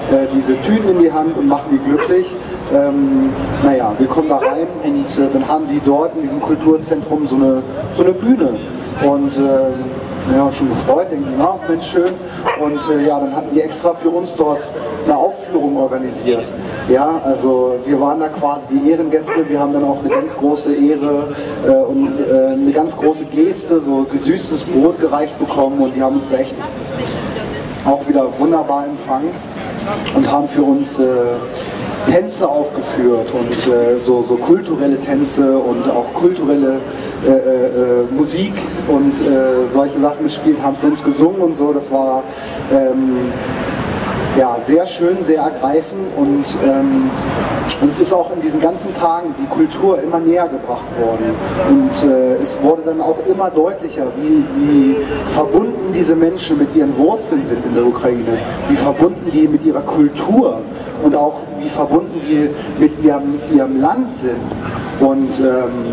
äh, diese Tüten in die Hand und machen die glücklich. Ähm, naja, wir kommen da rein und äh, dann haben die dort in diesem Kulturzentrum so eine, so eine Bühne. Und äh, ja, schon gefreut, denken, ja, Mensch, schön. Und äh, ja, dann hatten die extra für uns dort eine Aufführung organisiert. Ja, also wir waren da quasi die Ehrengäste, wir haben dann auch eine ganz große Ehre äh, und äh, eine ganz große Geste, so gesüßtes Brot gereicht bekommen und die haben uns da echt auch wieder wunderbar empfangen und haben für uns äh, Tänze aufgeführt und äh, so, so kulturelle Tänze und auch kulturelle äh, äh, Musik und äh, solche Sachen gespielt, haben für uns gesungen und so. Das war ähm, ja, sehr schön, sehr ergreifend und ähm, uns ist auch in diesen ganzen Tagen die Kultur immer näher gebracht worden und äh, es wurde dann auch immer deutlicher, wie, wie verbunden diese Menschen mit ihren Wurzeln sind in der Ukraine, wie verbunden die mit ihrer Kultur und auch wie verbunden die mit ihrem, ihrem Land sind. Und ähm,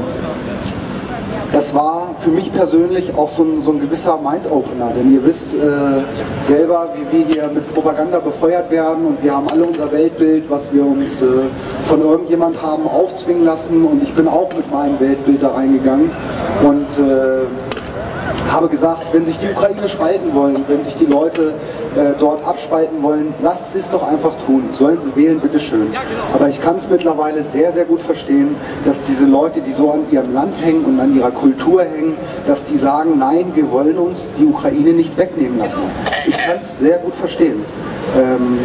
das war für mich persönlich auch so ein, so ein gewisser Mind-Opener, denn ihr wisst äh, selber, wie wir hier mit Propaganda befeuert werden und wir haben alle unser Weltbild, was wir uns äh, von irgendjemand haben aufzwingen lassen und ich bin auch mit meinem Weltbild da reingegangen und äh, habe gesagt, wenn sich die Ukraine spalten wollen, wenn sich die Leute äh, dort abspalten wollen, lasst sie es doch einfach tun. Sollen sie wählen, bitteschön. Aber ich kann es mittlerweile sehr, sehr gut verstehen, dass diese Leute, die so an ihrem Land hängen und an ihrer Kultur hängen, dass die sagen, nein, wir wollen uns die Ukraine nicht wegnehmen lassen. Ich kann es sehr gut verstehen. Ähm,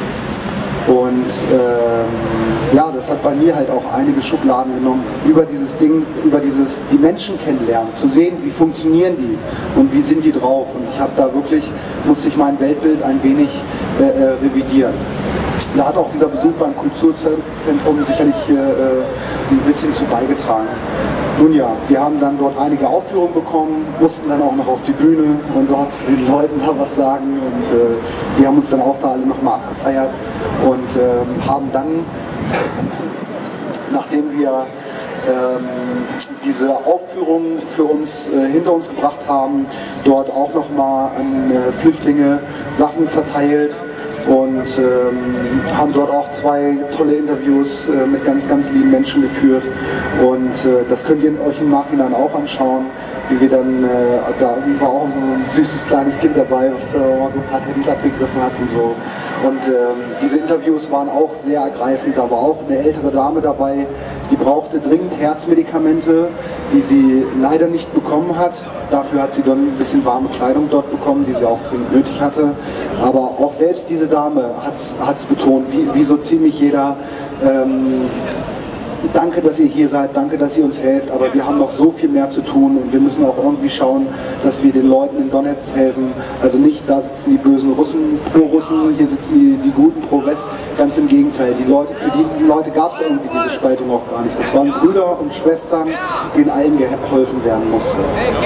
Und ähm, ja, das hat bei mir halt auch einige Schubladen genommen, über dieses Ding, über dieses, die Menschen kennenlernen, zu sehen, wie funktionieren die und wie sind die drauf. Und ich habe da wirklich, musste ich mein Weltbild ein wenig äh, äh, revidieren. Da hat auch dieser Besuch beim Kulturzentrum sicherlich äh, ein bisschen zu beigetragen. Nun ja, wir haben dann dort einige Aufführungen bekommen, mussten dann auch noch auf die Bühne und dort den Leuten da was sagen und äh, die haben uns dann auch da alle nochmal abgefeiert und äh, haben dann, nachdem wir ähm, diese Aufführung für uns äh, hinter uns gebracht haben, dort auch nochmal an äh, Flüchtlinge Sachen verteilt. Und ähm, haben dort auch zwei tolle Interviews äh, mit ganz, ganz lieben Menschen geführt. Und äh, das könnt ihr euch im Nachhinein auch anschauen, wie wir dann, äh, da war auch so ein süßes kleines Kind dabei, was äh, so ein paar Teddys abgegriffen hat und so. Und ähm, diese Interviews waren auch sehr ergreifend. Da war auch eine ältere Dame dabei, die brauchte dringend Herzmedikamente, die sie leider nicht bekommen hat. Dafür hat sie dann ein bisschen warme Kleidung dort bekommen, die sie auch dringend nötig hatte. Aber auch selbst diese Dame hat es betont, wie, wie so ziemlich jeder, ähm, danke, dass ihr hier seid, danke, dass ihr uns helft, aber wir haben noch so viel mehr zu tun und wir müssen auch irgendwie schauen, dass wir den Leuten in Donetsk helfen. Also nicht, da sitzen die bösen Russen pro-Russen, hier sitzen die, die guten pro-West, ganz im Gegenteil. Die Leute, für die Leute gab es irgendwie diese Spaltung auch gar nicht. Das waren Brüder und Schwestern, denen allen geholfen werden musste.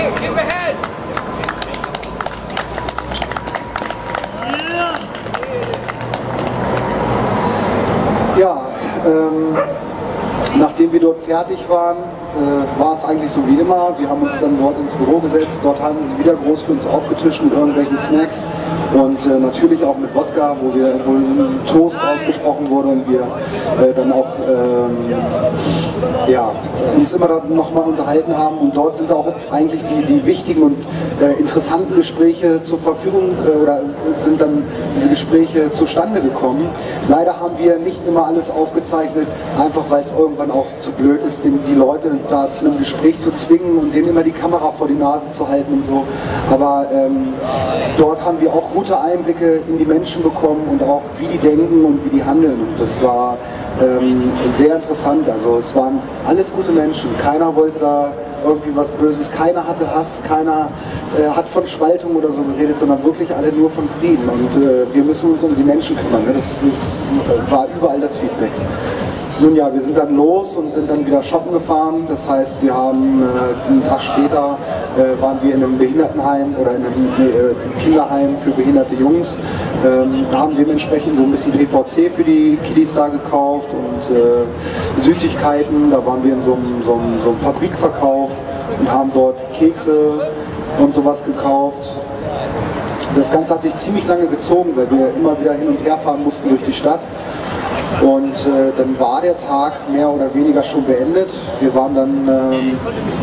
Ja, ähm, nachdem wir dort fertig waren, äh, war es eigentlich so wie immer. Wir haben uns dann dort ins Büro gesetzt, dort haben sie wieder groß für uns aufgetischt mit irgendwelchen Snacks und äh, natürlich auch mit Wodka, wo, wir, wo ein Toast ausgesprochen wurde und wir äh, dann auch ähm, ja, uns immer noch mal unterhalten haben und dort sind auch eigentlich die, die wichtigen und äh, interessanten Gespräche zur Verfügung äh, oder sind dann diese Gespräche zustande gekommen. Leider haben wir nicht immer alles aufgezeichnet, einfach weil es irgendwann auch zu blöd ist, die, die Leute da zu einem Gespräch zu zwingen und denen immer die Kamera vor die Nase zu halten und so. Aber ähm, dort haben wir auch gute Einblicke in die Menschen bekommen und auch wie die denken und wie die handeln. Und das war ähm, sehr interessant. Also es waren alles gute Menschen. Keiner wollte da irgendwie was Böses, keiner hatte Hass, keiner äh, hat von Spaltung oder so geredet, sondern wirklich alle nur von Frieden. Und äh, wir müssen uns um die Menschen kümmern. Das, das äh, war überall das Feedback. Nun ja, wir sind dann los und sind dann wieder shoppen gefahren. Das heißt, wir haben äh, einen Tag später äh, waren wir in einem Behindertenheim oder in einem äh, Kinderheim für behinderte Jungs. Ähm, haben dementsprechend so ein bisschen P V C für die Kiddies da gekauft und äh, Süßigkeiten. Da waren wir in so einem, so, einem, so einem Fabrikverkauf und haben dort Kekse und sowas gekauft. das Ganze hat sich ziemlich lange gezogen, weil wir immer wieder hin und her fahren mussten durch die Stadt. Und äh, dann war der Tag mehr oder weniger schon beendet. Wir waren dann ähm,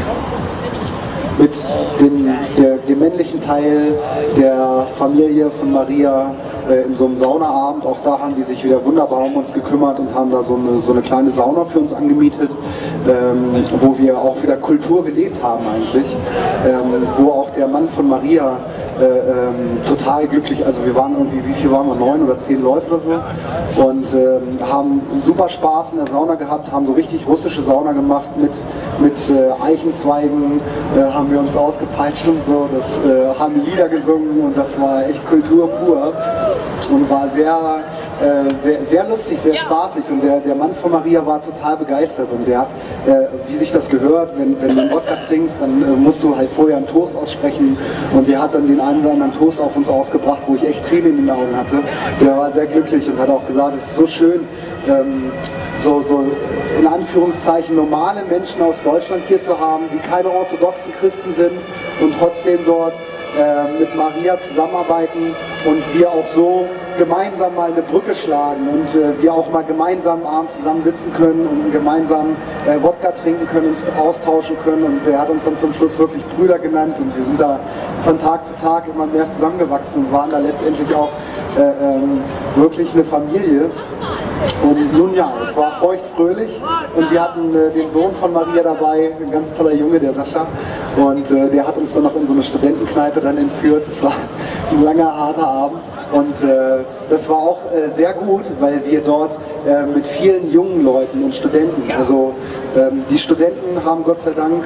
mit den, der, dem männlichen Teil der Familie von Maria äh, in so einem Saunaabend. Auch da haben die sich wieder wunderbar um uns gekümmert und haben da so eine, so eine kleine Sauna für uns angemietet, ähm, wo wir auch wieder Kultur gelebt haben eigentlich, ähm, wo auch der Mann von Maria Äh, ähm, total glücklich, also wir waren irgendwie, wie viel waren wir, neun oder zehn Leute oder so, und ähm, haben super Spaß in der Sauna gehabt, haben so richtig russische Sauna gemacht mit, mit äh, Eichenzweigen, äh, haben wir uns ausgepeitscht und so, das äh, haben Lieder gesungen und das war echt Kultur pur und war sehr Äh, sehr, sehr lustig, sehr spaßig, und der, der Mann von Maria war total begeistert, und der hat, äh, wie sich das gehört, wenn, wenn du einen Wodka trinkst, dann äh, musst du halt vorher einen Toast aussprechen, und der hat dann den einen oder anderen Toast auf uns ausgebracht, wo ich echt Tränen in den Augen hatte. Der war sehr glücklich und hat auch gesagt, es ist so schön, ähm, so, so in Anführungszeichen normale Menschen aus Deutschland hier zu haben, die keine orthodoxen Christen sind und trotzdem dort äh, mit Maria zusammenarbeiten und wir auch so gemeinsam mal eine Brücke schlagen und äh, wir auch mal gemeinsam am Abend zusammensitzen können und gemeinsam äh, Wodka trinken können, uns austauschen können, und er hat uns dann zum Schluss wirklich Brüder genannt, und wir sind da von Tag zu Tag immer mehr zusammengewachsen und waren da letztendlich auch äh, ähm, wirklich eine Familie. Und nun ja, es war feuchtfröhlich, und wir hatten äh, den Sohn von Maria dabei, ein ganz toller Junge, der Sascha, und äh, der hat uns dann noch in so eine Studentenkneipe dann entführt. Es war ein langer, harter Abend. Und äh, das war auch äh, sehr gut, weil wir dort äh, mit vielen jungen Leuten und Studenten, also ähm, die Studenten haben Gott sei Dank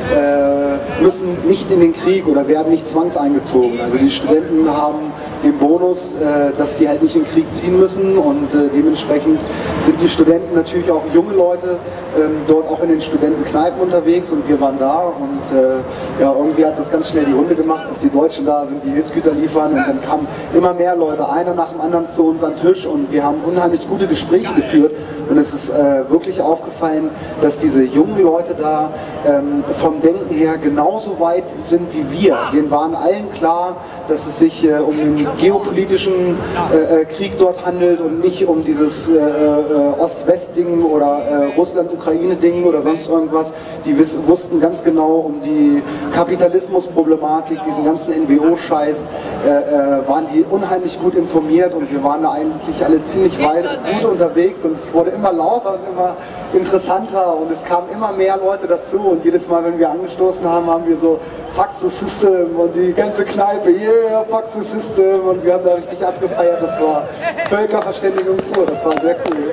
äh, müssen nicht in den Krieg oder werden nicht zwangseingezogen. Also die Studenten haben den Bonus, äh, dass die halt nicht in den Krieg ziehen müssen, und äh, dementsprechend sind die Studenten natürlich auch junge Leute ähm, dort auch in den Studentenkneipen unterwegs, und wir waren da, und äh, ja, irgendwie hat das ganz schnell die Runde gemacht, dass die Deutschen da sind, die Hilfsgüter liefern, und dann kamen immer mehr Leute, einer nach dem anderen zu uns an den Tisch, und wir haben unheimlich gute Gespräche geführt, und es ist äh, wirklich aufgefallen, dass diese jungen Leute da ähm, vom Denken her genauso weit sind wie wir. Denen waren allen klar, dass es sich äh, um den geopolitischen äh, äh, Krieg dort handelt und nicht um dieses äh, äh, Ost-West-Ding oder äh, Russland-Ukraine-Ding oder sonst irgendwas. Die wiss, wussten ganz genau um die Kapitalismus-Problematik, diesen ganzen N W O-Scheiß, äh, äh, waren die unheimlich gut informiert, und wir waren da eigentlich alle ziemlich weit gut unterwegs, und es wurde immer lauter und immer interessanter, und es kamen immer mehr Leute dazu, und jedes Mal, wenn wir angestoßen haben, haben wir so Fuck the System und die ganze Kneipe, yeah, Fuck the System, und wir haben da richtig abgefeiert. Das war Völkerverständigung pur, das war sehr cool.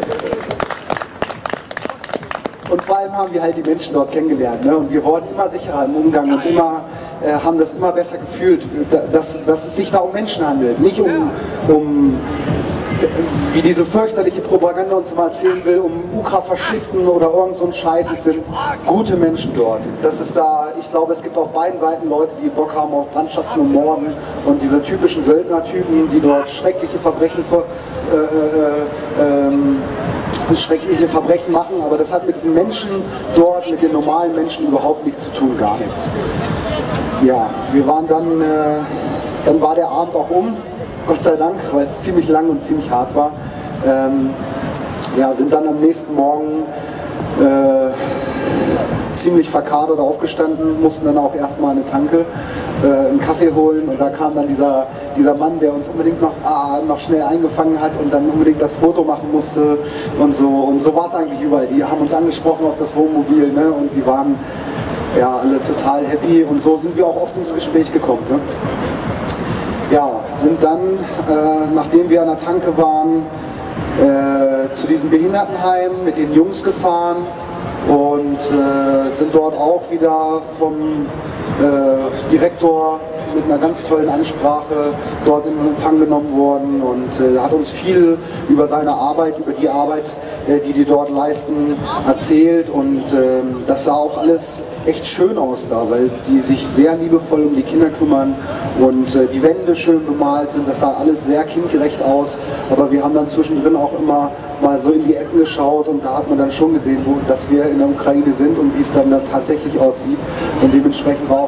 Und vor allem haben wir halt die Menschen dort kennengelernt, ne? Und wir wurden immer sicherer im Umgang und immer, äh, haben das immer besser gefühlt, dass, dass es sich da um Menschen handelt, nicht um, um wie diese fürchterliche Propaganda uns mal erzählen will, um Ukra-Faschisten oder irgend so ein Scheiß. Es sind gute Menschen dort. Das ist da, ich glaube, es gibt auf beiden Seiten Leute, die Bock haben auf Brandschatzen und Morden, und diese typischen Söldnertypen, die dort schreckliche Verbrechen vor, äh, äh, ähm, schreckliche Verbrechen machen, aber das hat mit diesen Menschen dort, mit den normalen Menschen überhaupt nichts zu tun, gar nichts. Ja, wir waren dann, äh, dann war der Abend auch um. Gott sei Dank, weil es ziemlich lang und ziemlich hart war. Ähm, ja, sind dann am nächsten Morgen äh, ziemlich verkadert aufgestanden, mussten dann auch erstmal eine Tanke, äh, einen Kaffee holen, und da kam dann dieser, dieser Mann, der uns unbedingt noch, ah, noch schnell eingefangen hat und dann unbedingt das Foto machen musste und so. Und so war es eigentlich überall. Die haben uns angesprochen auf das Wohnmobil, ne? Und die waren ja alle total happy, und so sind wir auch oft ins Gespräch gekommen. Ne? Ja, sind dann, äh, nachdem wir an der Tanke waren, äh, zu diesem Behindertenheim mit den Jungs gefahren und äh, sind dort auch wieder vom äh, Direktor mit einer ganz tollen Ansprache dort in Empfang genommen worden, und äh, hat uns viel über seine Arbeit, über die Arbeit, äh, die die dort leisten, erzählt, und äh, das sah auch alles echt schön aus da, weil die sich sehr liebevoll um die Kinder kümmern, und äh, die Wände schön bemalt sind, das sah alles sehr kindgerecht aus, aber wir haben dann zwischendrin auch immer mal so in die Ecken geschaut, und da hat man dann schon gesehen, wo, dass wir in der Ukraine sind und wie es dann da tatsächlich aussieht, und dementsprechend war auch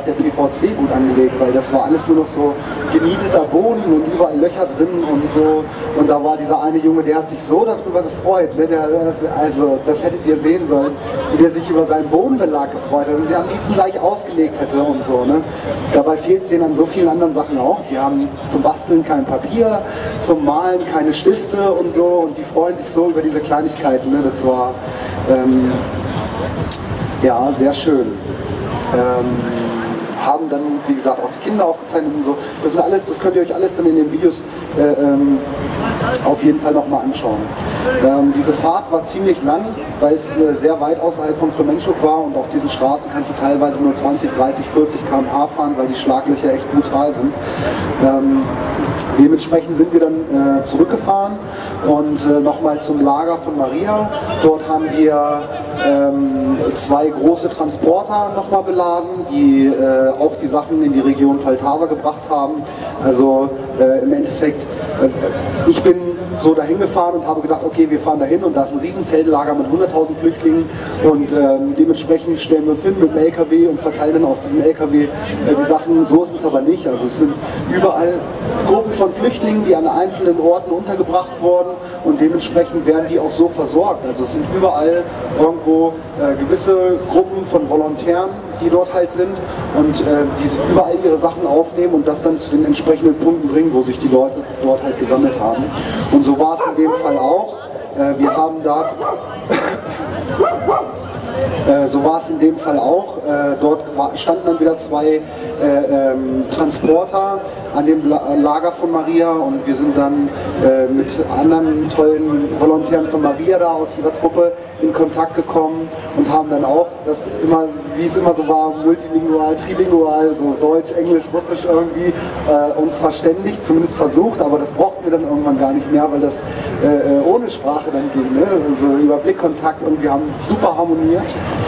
auch der P V C gut angelegt, weil das war alles nur noch so genieteter Boden und überall Löcher drin und so. Und da war dieser eine Junge, der hat sich so darüber gefreut, ne? Der, also das hättet ihr sehen sollen, wie der sich über seinen Bodenbelag gefreut hat und der am liebsten gleich ausgelegt hätte und so. Ne? Dabei fehlt es denen an so vielen anderen Sachen auch. Die haben zum Basteln kein Papier, zum Malen keine Stifte und so und die freuen sich so über diese Kleinigkeiten. Ne? Das war ähm, ja sehr schön. Ähm, haben dann, wie gesagt, auch die Kinder aufgezeichnet und so. Das sind alles, das könnt ihr euch alles dann in den Videos äh, ähm, auf jeden Fall nochmal anschauen. Ähm, diese Fahrt war ziemlich lang, weil es äh, sehr weit außerhalb von Kremenchuk war und auf diesen Straßen kannst du teilweise nur zwanzig, dreißig, vierzig Kilometer pro Stunde fahren, weil die Schlaglöcher echt brutal sind. Ähm, dementsprechend sind wir dann äh, zurückgefahren und äh, nochmal zum Lager von Maria. Dort haben wir ähm, zwei große Transporter nochmal beladen, die äh, auch die Sachen in die Region Poltava gebracht haben. Also äh, im Endeffekt, äh, ich bin so dahin gefahren und habe gedacht, okay, wir fahren dahin und da ist ein riesen Zeltlager mit hunderttausend Flüchtlingen und ähm, dementsprechend stellen wir uns hin mit dem L K W und verteilen dann aus diesem L K W äh, die Sachen. So ist es aber nicht. Also es sind überall Gruppen von Flüchtlingen, die an einzelnen Orten untergebracht wurden und dementsprechend werden die auch so versorgt. Also es sind überall irgendwo äh, gewisse Gruppen von Volontären, die dort halt sind und äh, die überall ihre Sachen aufnehmen und das dann zu den entsprechenden Punkten bringen, wo sich die Leute dort halt gesammelt haben. Und so war es in dem Fall auch. Äh, wir haben da äh, so war es in dem Fall auch. Äh, dort war, standen dann wieder zwei äh, ähm, Transporter an dem La Lager von Maria und wir sind dann äh, mit anderen tollen Volontären von Maria da aus ihrer Truppe in Kontakt gekommen und haben dann auch, das immer, wie es immer so war, multilingual, trilingual, so Deutsch, Englisch, Russisch irgendwie, äh, uns verständigt, zumindest versucht, aber das brauchten wir dann irgendwann gar nicht mehr, weil das äh, ohne Sprache dann ging, ne? Also über Blickkontakt und wir haben super harmoniert.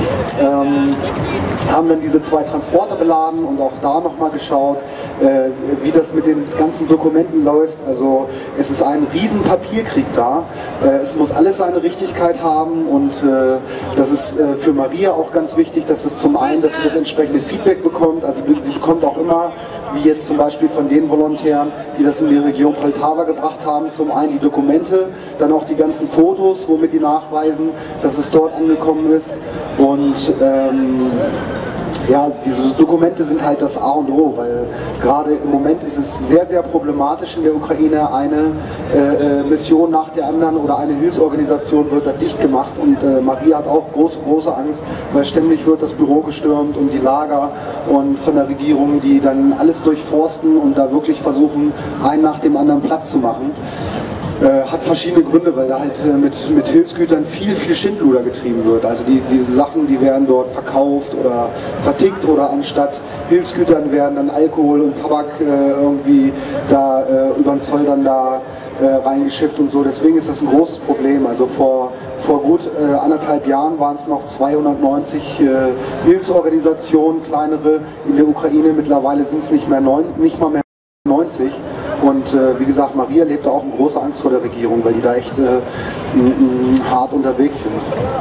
Ähm, haben dann diese zwei Transporter beladen und auch da nochmal geschaut, äh, wie das mit den ganzen Dokumenten läuft. Also es ist ein riesen Papierkrieg da. Äh, es muss alles seine Richtigkeit haben und äh, das ist äh, für Maria auch ganz wichtig, dass es zum einen, dass sie das entsprechende Feedback bekommt. Also sie bekommt auch immer, wie jetzt zum Beispiel von den Volontären, die das in die Region Poltava gebracht haben, zum einen die Dokumente, dann auch die ganzen Fotos, womit die nachweisen, dass es dort angekommen ist. Und ähm, ja, diese Dokumente sind halt das A und O, weil gerade im Moment ist es sehr, sehr problematisch in der Ukraine. Eine äh, Mission nach der anderen oder eine Hilfsorganisation wird da dicht gemacht und äh, Maria hat auch große, große Angst, weil ständig wird das Büro gestürmt und die Lager und von der Regierung, die dann alles durchforsten und da wirklich versuchen, einen nach dem anderen Platz zu machen. Äh, hat verschiedene Gründe, weil da halt äh, mit, mit Hilfsgütern viel, viel Schindluder getrieben wird. Also die, diese Sachen, die werden dort verkauft oder vertickt oder anstatt Hilfsgütern werden dann Alkohol und Tabak äh, irgendwie da äh, über den Zoll dann da äh, reingeschifft und so. Deswegen ist das ein großes Problem. Also vor, vor gut äh, anderthalb Jahren waren es noch zweihundertneunzig äh, Hilfsorganisationen, kleinere in der Ukraine. Mittlerweile sind es nicht mehr neun, nicht mal mehr neunzig. Und äh, wie gesagt, Maria lebt da auch in großer Angst vor der Regierung, weil die da echt äh, m, m, hart unterwegs sind.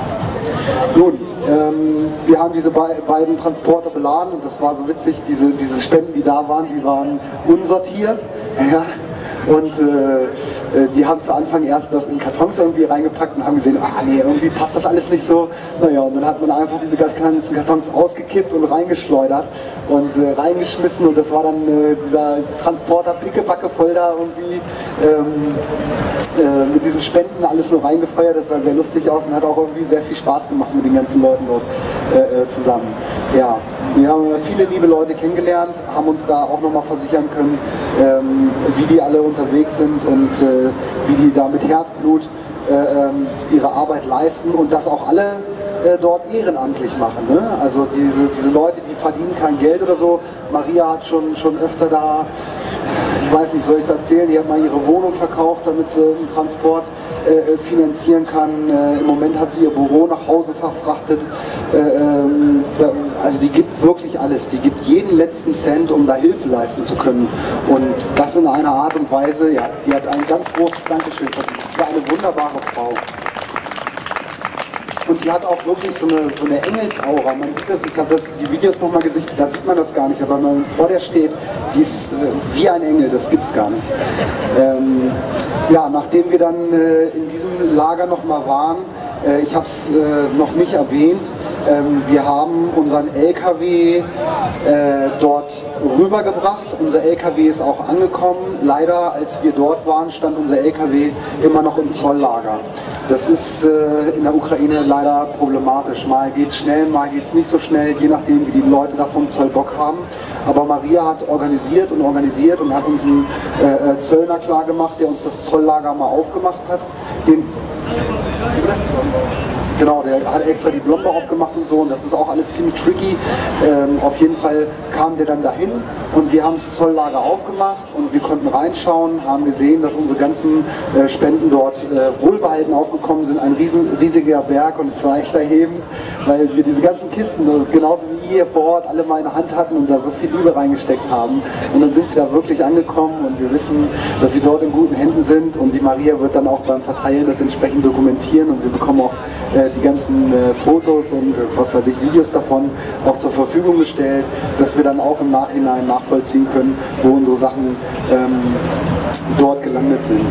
Nun, ähm, wir haben diese be beiden Transporter beladen und das war so witzig, diese, diese Spenden, die da waren, die waren unsortiert. Ja. Und äh, die haben zu Anfang erst das in Kartons irgendwie reingepackt und haben gesehen, ah nee, irgendwie passt das alles nicht so. Naja, und dann hat man einfach diese ganzen Kartons ausgekippt und reingeschleudert und äh, reingeschmissen und das war dann äh, dieser Transporter pickepacke voll da irgendwie ähm, äh, mit diesen Spenden alles nur reingefeuert. Das sah sehr lustig aus und hat auch irgendwie sehr viel Spaß gemacht mit den ganzen Leuten dort äh, zusammen. Ja, wir haben viele liebe Leute kennengelernt, haben uns da auch nochmal versichern können, ähm, wie die alle unterwegs sind und äh, wie die da mit Herzblut äh, ähm, ihre Arbeit leisten und das auch alle äh, dort ehrenamtlich machen. Ne? Also diese, diese Leute, die verdienen kein Geld oder so. Maria hat schon, schon öfter da, ich weiß nicht, soll ich es erzählen, die hat mal ihre Wohnung verkauft, damit sie einen Transport äh, finanzieren kann. Äh, Im Moment hat sie ihr Büro nach Hause verfrachtet. Äh, ähm, da, also die gibt wirklich alles, die gibt jeden letzten Cent, um da Hilfe leisten zu können. Und das in einer Art und Weise, ja, die hat ein ganz großes Dankeschön verdient. Das ist eine wunderbare Frau. und die hat auch wirklich so eine, so eine Engelsaura. Man sieht das, ich habe das, die Videos nochmal gesehen, da sieht man das gar nicht, aber wenn man vor der steht, die ist äh, wie ein Engel, das gibt's gar nicht. Ähm, ja, nachdem wir dann äh, in diesem Lager nochmal waren, äh, ich habe es äh, noch nicht erwähnt, ähm, wir haben unseren L K W äh, dort rübergebracht. Unser L K W ist auch angekommen. Leider, als wir dort waren, stand unser L K W immer noch im Zolllager. Das ist äh, in der Ukraine leider problematisch. Mal geht es schnell, mal geht es nicht so schnell, je nachdem, wie die Leute da vom Zoll Bock haben. Aber Maria hat organisiert und organisiert und hat uns einen äh, Zöllner klar gemacht, der uns das Zolllager mal aufgemacht hat. Den Genau, der hat extra die Blombe aufgemacht und so, und das ist auch alles ziemlich tricky. Ähm, auf jeden Fall kam der dann dahin und wir haben das Zolllager aufgemacht und wir konnten reinschauen, haben gesehen, dass unsere ganzen äh, Spenden dort äh, wohlbehalten aufgekommen sind. Ein riesen, riesiger Berg, und es war echt erhebend, weil wir diese ganzen Kisten, genauso wie ihr hier vor Ort, alle mal in der Hand hatten und da so viel Liebe reingesteckt haben. Und dann sind sie da wirklich angekommen und wir wissen, dass sie dort in guten Händen sind, und die Maria wird dann auch beim Verteilen das entsprechend dokumentieren, und wir bekommen auch äh, die ganzen äh, Fotos und äh, was weiß ich, Videos davon auch zur Verfügung gestellt, dass wir dann auch im Nachhinein nachvollziehen können, wo unsere Sachen ähm, dort gelandet sind.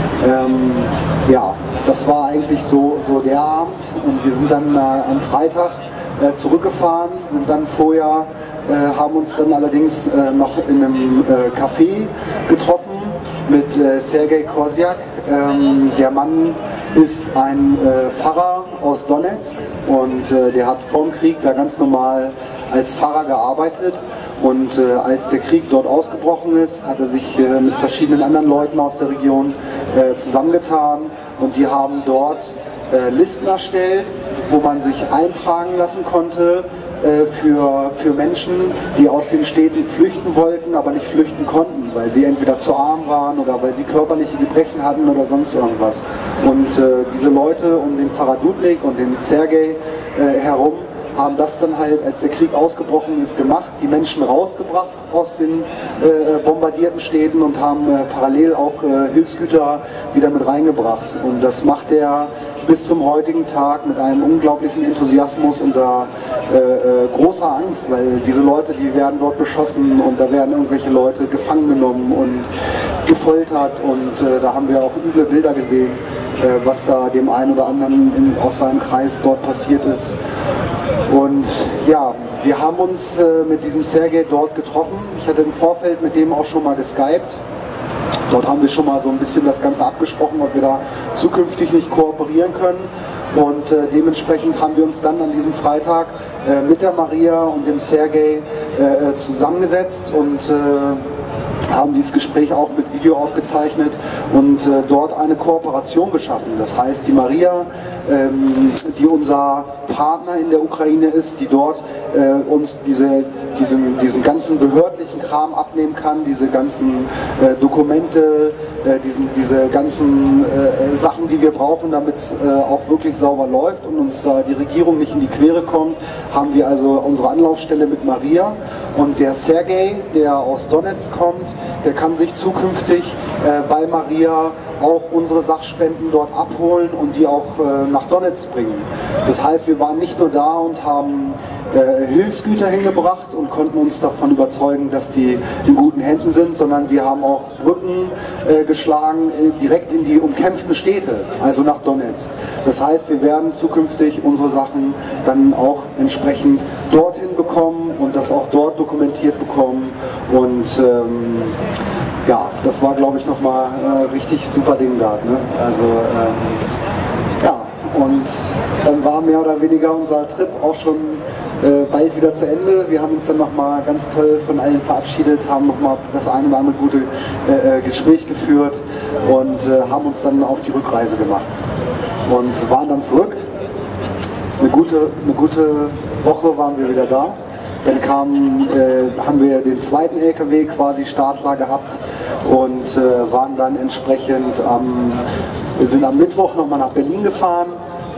Ähm, ja, das war eigentlich so, so der Abend, und wir sind dann äh, am Freitag äh, zurückgefahren, sind dann vorher, äh, haben uns dann allerdings äh, noch in einem äh, Café getroffen mit äh, Sergei Korsiak. Ähm, der Mann ist ein äh, Pfarrer aus Donetsk, und äh, der hat vor dem Krieg da ganz normal als Pfarrer gearbeitet, und äh, als der Krieg dort ausgebrochen ist, hat er sich äh, mit verschiedenen anderen Leuten aus der Region äh, zusammengetan, und die haben dort äh, Listen erstellt, wo man sich eintragen lassen konnte Für, für Menschen, die aus den Städten flüchten wollten, aber nicht flüchten konnten, weil sie entweder zu arm waren oder weil sie körperliche Gebrechen hatten oder sonst irgendwas. Und äh, diese Leute um den Pfarrer Dudnik und den Sergei äh, herum haben das dann halt, als der Krieg ausgebrochen ist, gemacht, die Menschen rausgebracht aus den äh, bombardierten Städten und haben äh, parallel auch äh, Hilfsgüter wieder mit reingebracht. Und das macht er bis zum heutigen Tag mit einem unglaublichen Enthusiasmus unter äh, äh, großer Angst, weil diese Leute, die werden dort beschossen, und da werden irgendwelche Leute gefangen genommen und gefoltert, und äh, da haben wir auch üble Bilder gesehen, äh, was da dem einen oder anderen in, aus seinem Kreis dort passiert ist. Und ja, wir haben uns äh, mit diesem Sergei dort getroffen. Ich hatte im Vorfeld mit dem auch schon mal geskypt. Dort haben wir schon mal so ein bisschen das Ganze abgesprochen, ob wir da zukünftig nicht kooperieren können. Und äh, dementsprechend haben wir uns dann an diesem Freitag äh, mit der Maria und dem Sergei äh, zusammengesetzt und äh, haben dieses Gespräch auch mit Video aufgezeichnet und äh, dort eine Kooperation geschaffen. Das heißt, die Maria, ähm, die unser Partner in der Ukraine ist, die dort äh, uns diese, diesen, diesen ganzen behördlichen Kram abnehmen kann, diese ganzen äh, Dokumente, äh, diesen, diese ganzen äh, Sachen, die wir brauchen, damit es äh, auch wirklich sauber läuft und uns da die Regierung nicht in die Quere kommt, haben wir also unsere Anlaufstelle mit Maria. Und der Sergei, der aus Donetsk kommt, der kann sich zukünftig äh, bei Maria auch unsere Sachspenden dort abholen und die auch äh, nach Donetsk bringen. Das heißt, wir waren nicht nur da und haben äh, Hilfsgüter hingebracht und konnten uns davon überzeugen, dass die in guten Händen sind, sondern wir haben auch Brücken äh, geschlagen äh, direkt in die umkämpften Städte, also nach Donetsk. Das heißt, wir werden zukünftig unsere Sachen dann auch entsprechend dorthin bekommen und das auch dort dokumentiert bekommen. Und ähm, ja, das war, glaube ich, nochmal äh, richtig super Ding da. Ne? Also ähm, ja, und dann war mehr oder weniger unser Trip auch schon äh, bald wieder zu Ende. Wir haben uns dann nochmal ganz toll von allen verabschiedet, haben nochmal das eine oder andere gute äh, Gespräch geführt und äh, haben uns dann auf die Rückreise gemacht. Und wir waren dann zurück. Eine gute, eine gute Woche waren wir wieder da. Dann kam, äh, haben wir den zweiten L K W quasi startklar gehabt und äh, waren dann entsprechend am, wir sind am Mittwoch nochmal nach Berlin gefahren,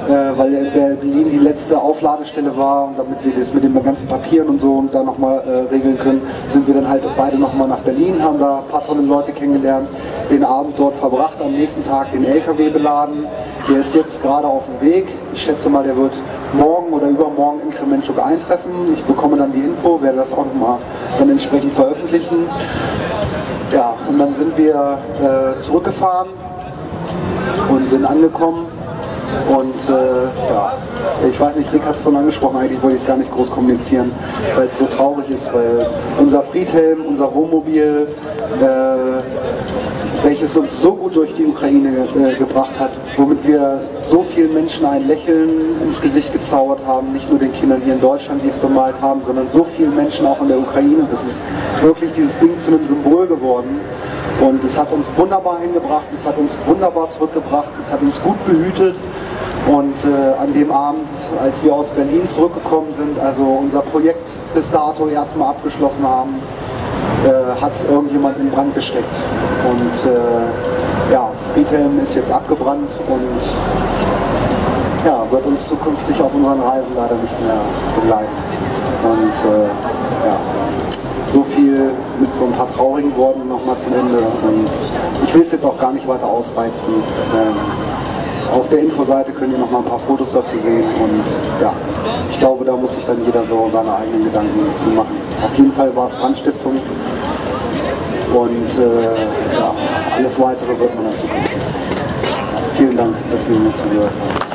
äh, weil in Berlin die letzte Aufladestelle war und damit wir das mit den ganzen Papieren und so und da nochmal äh, regeln können, sind wir dann halt beide nochmal nach Berlin, haben da ein paar tolle Leute kennengelernt, den Abend dort verbracht, am nächsten Tag den L K W beladen. Der ist jetzt gerade auf dem Weg. Ich schätze mal, der wird morgen oder übermorgen in Krementschuk eintreffen. Ich bekomme dann die Info, werde das auch nochmal dann entsprechend veröffentlichen. Ja, und dann sind wir äh, zurückgefahren und sind angekommen. Und äh, ja, ich weiß nicht, Rick hat es vorhin angesprochen, eigentlich wollte ich es gar nicht groß kommunizieren, weil es so traurig ist, weil unser Friedhelm, unser Wohnmobil, äh, welches uns so gut durch die Ukraine äh, gebracht hat, womit wir so vielen Menschen ein Lächeln ins Gesicht gezaubert haben, nicht nur den Kindern hier in Deutschland, die es bemalt haben, sondern so vielen Menschen auch in der Ukraine. Das ist wirklich dieses Ding zu einem Symbol geworden. Und es hat uns wunderbar hingebracht, es hat uns wunderbar zurückgebracht, es hat uns gut behütet. Und äh, an dem Abend, als wir aus Berlin zurückgekommen sind, also unser Projekt bis dato erstmal abgeschlossen haben, äh, hat es irgendjemand in Brand gesteckt. Und äh, ja, Friedhelm ist jetzt abgebrannt und ja, wird uns zukünftig auf unseren Reisen leider nicht mehr begleiten. Und äh, ja, so viel mit so ein paar traurigen Worten nochmal zum Ende. Und ich will es jetzt auch gar nicht weiter ausreizen. Ähm, Auf der Infoseite könnt ihr noch mal ein paar Fotos dazu sehen und ja, ich glaube, da muss sich dann jeder so seine eigenen Gedanken dazu machen. Auf jeden Fall war es Brandstiftung und äh, ja, alles Weitere wird man in Zukunft wissen. Vielen Dank, dass ihr mir zugehört habt.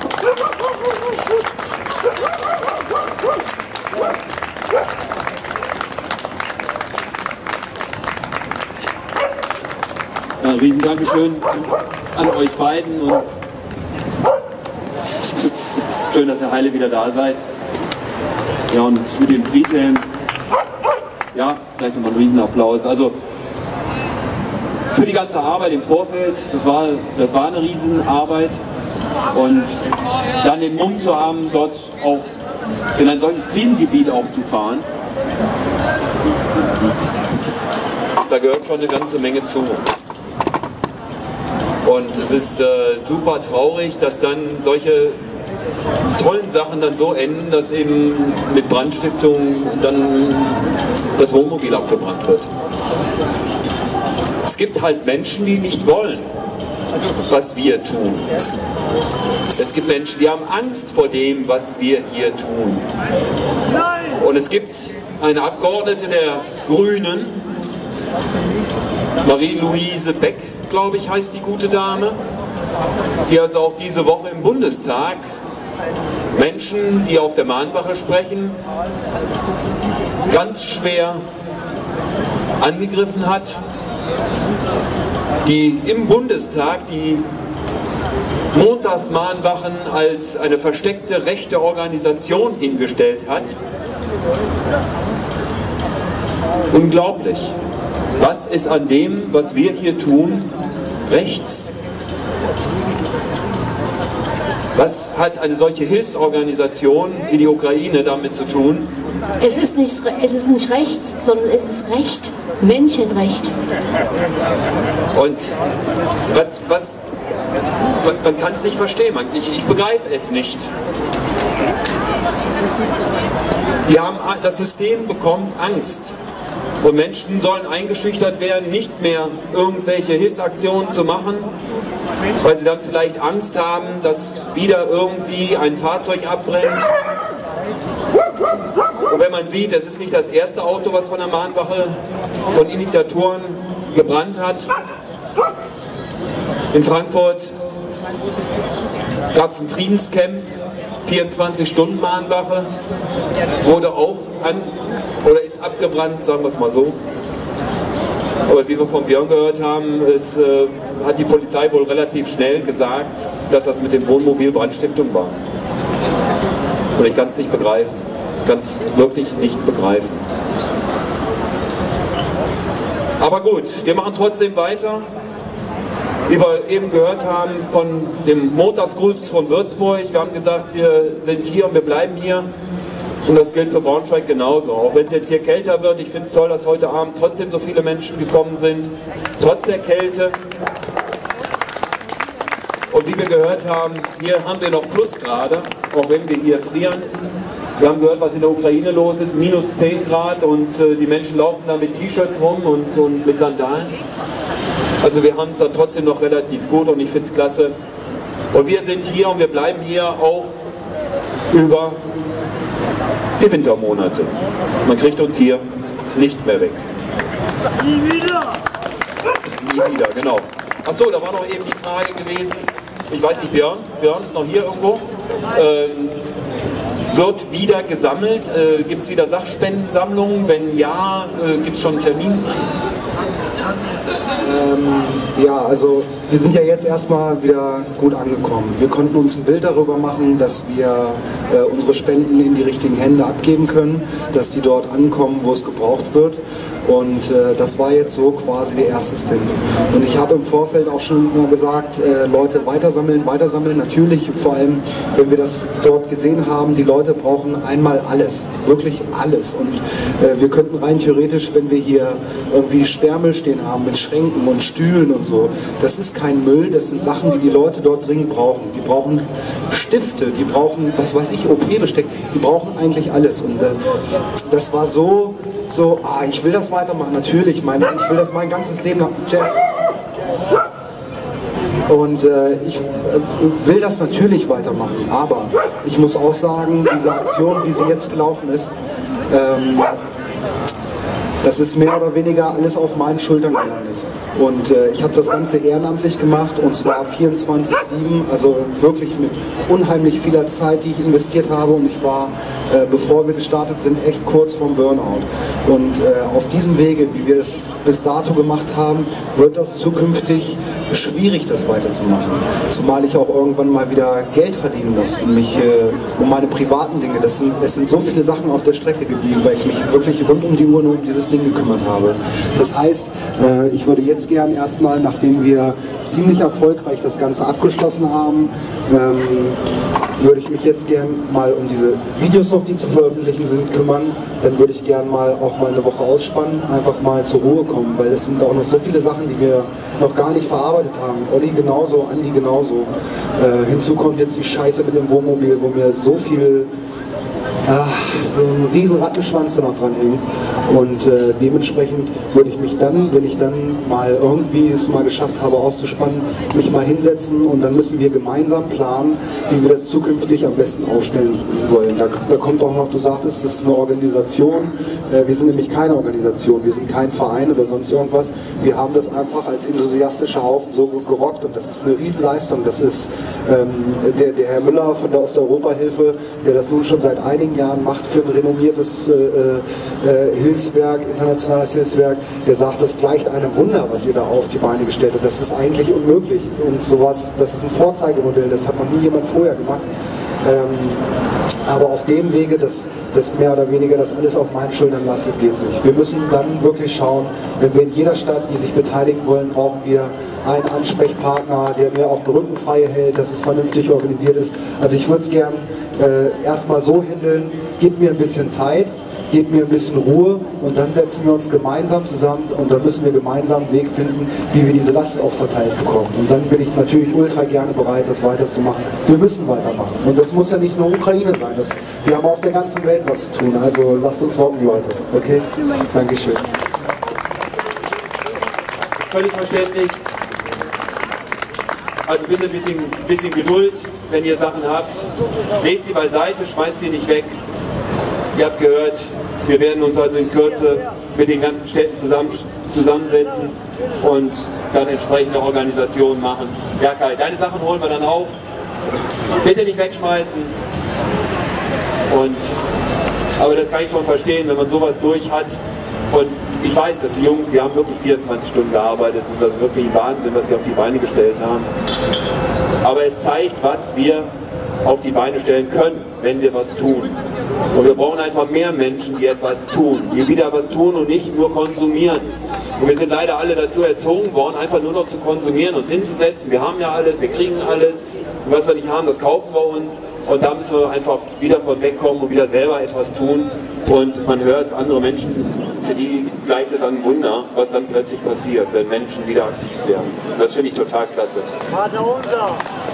Ja, riesen Dankeschön an euch beiden und schön, dass ihr heile wieder da seid. Ja, und mit dem Friedhelm, ja, gleich nochmal einen Riesenapplaus. Also für die ganze Arbeit im Vorfeld, das war, das war eine Riesenarbeit. Und dann den Mumm zu haben, dort auch in ein solches Krisengebiet auch zu fahren, da gehört schon eine ganze Menge zu. Und es ist äh, super traurig, dass dann solche tollen Sachen dann so enden, dass eben mit Brandstiftung dann das Wohnmobil abgebrannt wird. Es gibt halt Menschen, die nicht wollen, was wir tun. Es gibt Menschen, die haben Angst vor dem, was wir hier tun. Und es gibt eine Abgeordnete der Grünen, Marie-Louise Beck, glaube ich, heißt die gute Dame, die also auch diese Woche im Bundestag Menschen, die auf der Mahnwache sprechen, ganz schwer angegriffen hat, die im Bundestag die Montagsmahnwachen als eine versteckte rechte Organisation hingestellt hat. Unglaublich. Was ist an dem, was wir hier tun, rechts? Was hat eine solche Hilfsorganisation wie die Ukraine damit zu tun? Es ist nicht, es ist nicht rechts, sondern es ist Recht, Menschenrecht. Und was, was man, man kann es nicht verstehen, man, ich, ich begreife es nicht. Die haben, das System bekommt Angst. Und Menschen sollen eingeschüchtert werden, nicht mehr irgendwelche Hilfsaktionen zu machen, weil sie dann vielleicht Angst haben, dass wieder irgendwie ein Fahrzeug abbrennt. Und wenn man sieht, es ist nicht das erste Auto, was von der Mahnwache, von Initiatoren gebrannt hat. In Frankfurt gab es ein Friedenscamp, vierundzwanzig Stunden Mahnwache, wurde auch an, oder ist abgebrannt, sagen wir es mal so. Aber wie wir von Björn gehört haben, ist, äh, hat die Polizei wohl relativ schnell gesagt, dass das mit dem Wohnmobil Brandstiftung war. Und ich kann es nicht begreifen. Ich kann es wirklich nicht begreifen. Aber gut, wir machen trotzdem weiter. Wie wir eben gehört haben von dem Montagsgruß von Würzburg, wir haben gesagt, wir sind hier und wir bleiben hier. Und das gilt für Braunschweig genauso. Auch wenn es jetzt hier kälter wird, ich finde es toll, dass heute Abend trotzdem so viele Menschen gekommen sind, trotz der Kälte. Und wie wir gehört haben, hier haben wir noch Plusgrade, auch wenn wir hier frieren. Wir haben gehört, was in der Ukraine los ist, minus zehn Grad und äh, die Menschen laufen da mit T-Shirts rum und, und mit Sandalen. Also wir haben es da trotzdem noch relativ gut und ich finde es klasse. Und wir sind hier und wir bleiben hier auch über die Wintermonate. Man kriegt uns hier nicht mehr weg. Nie wieder! Nie wieder, genau. Achso, da war noch eben die Frage gewesen, ich weiß nicht, Björn, Björn ist noch hier irgendwo, ähm, wird wieder gesammelt, äh, gibt es wieder Sachspendensammlungen, wenn ja, äh, gibt es schon einen Termin? Ähm, ja, also wir sind ja jetzt erstmal wieder gut angekommen. Wir konnten uns ein Bild darüber machen, dass wir äh, unsere Spenden in die richtigen Hände abgeben können, dass die dort ankommen, wo es gebraucht wird. Und äh, das war jetzt so quasi der erste Stint. Und ich habe im Vorfeld auch schon mal gesagt, äh, Leute weitersammeln, weitersammeln. Natürlich, vor allem, wenn wir das dort gesehen haben, die Leute brauchen einmal alles, wirklich alles. Und äh, wir könnten rein theoretisch, wenn wir hier irgendwie Sperrmüll stehen haben mit Schränken und Stühlen und so, das ist kein Müll, das sind Sachen, die die Leute dort dringend brauchen. Die brauchen Stifte, die brauchen, was weiß ich, O P-Besteck, die brauchen eigentlich alles. Und äh, das war so... So, ah, ich will das weitermachen, natürlich, meine, ich will das mein ganzes Leben lang, Jazz. Und äh, ich äh, will das natürlich weitermachen, aber ich muss auch sagen, diese Aktion, wie sie jetzt gelaufen ist, ähm, das ist mehr oder weniger alles auf meinen Schultern gelandet. Und äh, ich habe das Ganze ehrenamtlich gemacht und zwar vierundzwanzig sieben, also wirklich mit unheimlich vieler Zeit, die ich investiert habe. Und ich war, äh, bevor wir gestartet sind, echt kurz vorm Burnout. Und äh, auf diesem Wege, wie wir es bis dato gemacht haben, wird das zukünftig schwierig, das weiterzumachen. Zumal ich auch irgendwann mal wieder Geld verdienen muss und mich äh, um meine privaten Dinge, das sind, es sind so viele Sachen auf der Strecke geblieben, weil ich mich wirklich rund um die Uhr nur um dieses Ding gekümmert habe. Das heißt, äh, ich würde jetzt gern erstmal, nachdem wir ziemlich erfolgreich das Ganze abgeschlossen haben, ähm, würde ich mich jetzt gern mal um diese Videos noch, die zu veröffentlichen sind, kümmern. Dann würde ich gern mal auch mal eine Woche ausspannen, einfach mal zur Ruhe kommen, weil es sind auch noch so viele Sachen, die wir noch gar nicht verarbeitet haben. Olli genauso, Andi genauso. Äh, hinzu kommt jetzt die Scheiße mit dem Wohnmobil, wo mir so viel Ach, so ein riesen Rattenschwanz da noch dran hängt. Und äh, dementsprechend würde ich mich dann, wenn ich dann mal irgendwie es mal geschafft habe auszuspannen, mich mal hinsetzen und dann müssen wir gemeinsam planen, wie wir das zukünftig am besten aufstellen wollen. Da, da kommt auch noch, du sagtest, es ist eine Organisation. Äh, wir sind nämlich keine Organisation, wir sind kein Verein oder sonst irgendwas. Wir haben das einfach als enthusiastischer Haufen so gut gerockt und das ist eine Riesenleistung. Das ist ähm, der, der Herr Müller von der Osteuropa-Hilfe, der das nun schon seit einigen Jahren macht für ein renommiertes äh, äh, Hilfswerk, internationales Hilfswerk, der sagt, das gleicht einem Wunder, was ihr da auf die Beine gestellt habt. Das ist eigentlich unmöglich und sowas, das ist ein Vorzeigemodell, das hat noch nie jemand vorher gemacht. Ähm, aber auf dem Wege, dass das mehr oder weniger das alles auf meinen Schultern lastet, geht es nicht. Wir müssen dann wirklich schauen, wenn wir in jeder Stadt, die sich beteiligen wollen, brauchen wir einen Ansprechpartner, der mir auch den Rücken frei hält, dass es vernünftig organisiert ist. Also ich würde es gern äh, erstmal so handeln, gebt mir ein bisschen Zeit, gebt mir ein bisschen Ruhe und dann setzen wir uns gemeinsam zusammen und dann müssen wir gemeinsam einen Weg finden, wie wir diese Last auch verteilt bekommen. Und dann bin ich natürlich ultra gerne bereit, das weiterzumachen. Wir müssen weitermachen. Und das muss ja nicht nur Ukraine sein. Das, wir haben auf der ganzen Welt was zu tun. Also lasst uns rocken, Leute. Okay? Dankeschön. Völlig verständlich. Also bitte ein bisschen, bisschen Geduld, wenn ihr Sachen habt. Legt sie beiseite, schmeißt sie nicht weg. Ihr habt gehört, wir werden uns also in Kürze mit den ganzen Städten zusammen, zusammensetzen und dann entsprechende Organisationen machen. Ja Kai, deine Sachen holen wir dann auch. Bitte nicht wegschmeißen. Und, aber das kann ich schon verstehen, wenn man sowas durch hat. Und ich weiß, dass die Jungs, die haben wirklich vierundzwanzig Stunden gearbeitet, das ist wirklich Wahnsinn, was sie auf die Beine gestellt haben. Aber es zeigt, was wir auf die Beine stellen können, wenn wir was tun. Und wir brauchen einfach mehr Menschen, die etwas tun, die wieder was tun und nicht nur konsumieren. Und wir sind leider alle dazu erzogen worden, einfach nur noch zu konsumieren, uns hinzusetzen. Wir haben ja alles, wir kriegen alles. Und was wir nicht haben, das kaufen wir uns. Und da müssen wir einfach wieder von wegkommen und wieder selber etwas tun. Und man hört andere Menschen, für die gleicht es an Wunder, was dann plötzlich passiert, wenn Menschen wieder aktiv werden. Und das finde ich total klasse. Vater unser!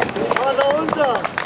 Pizza.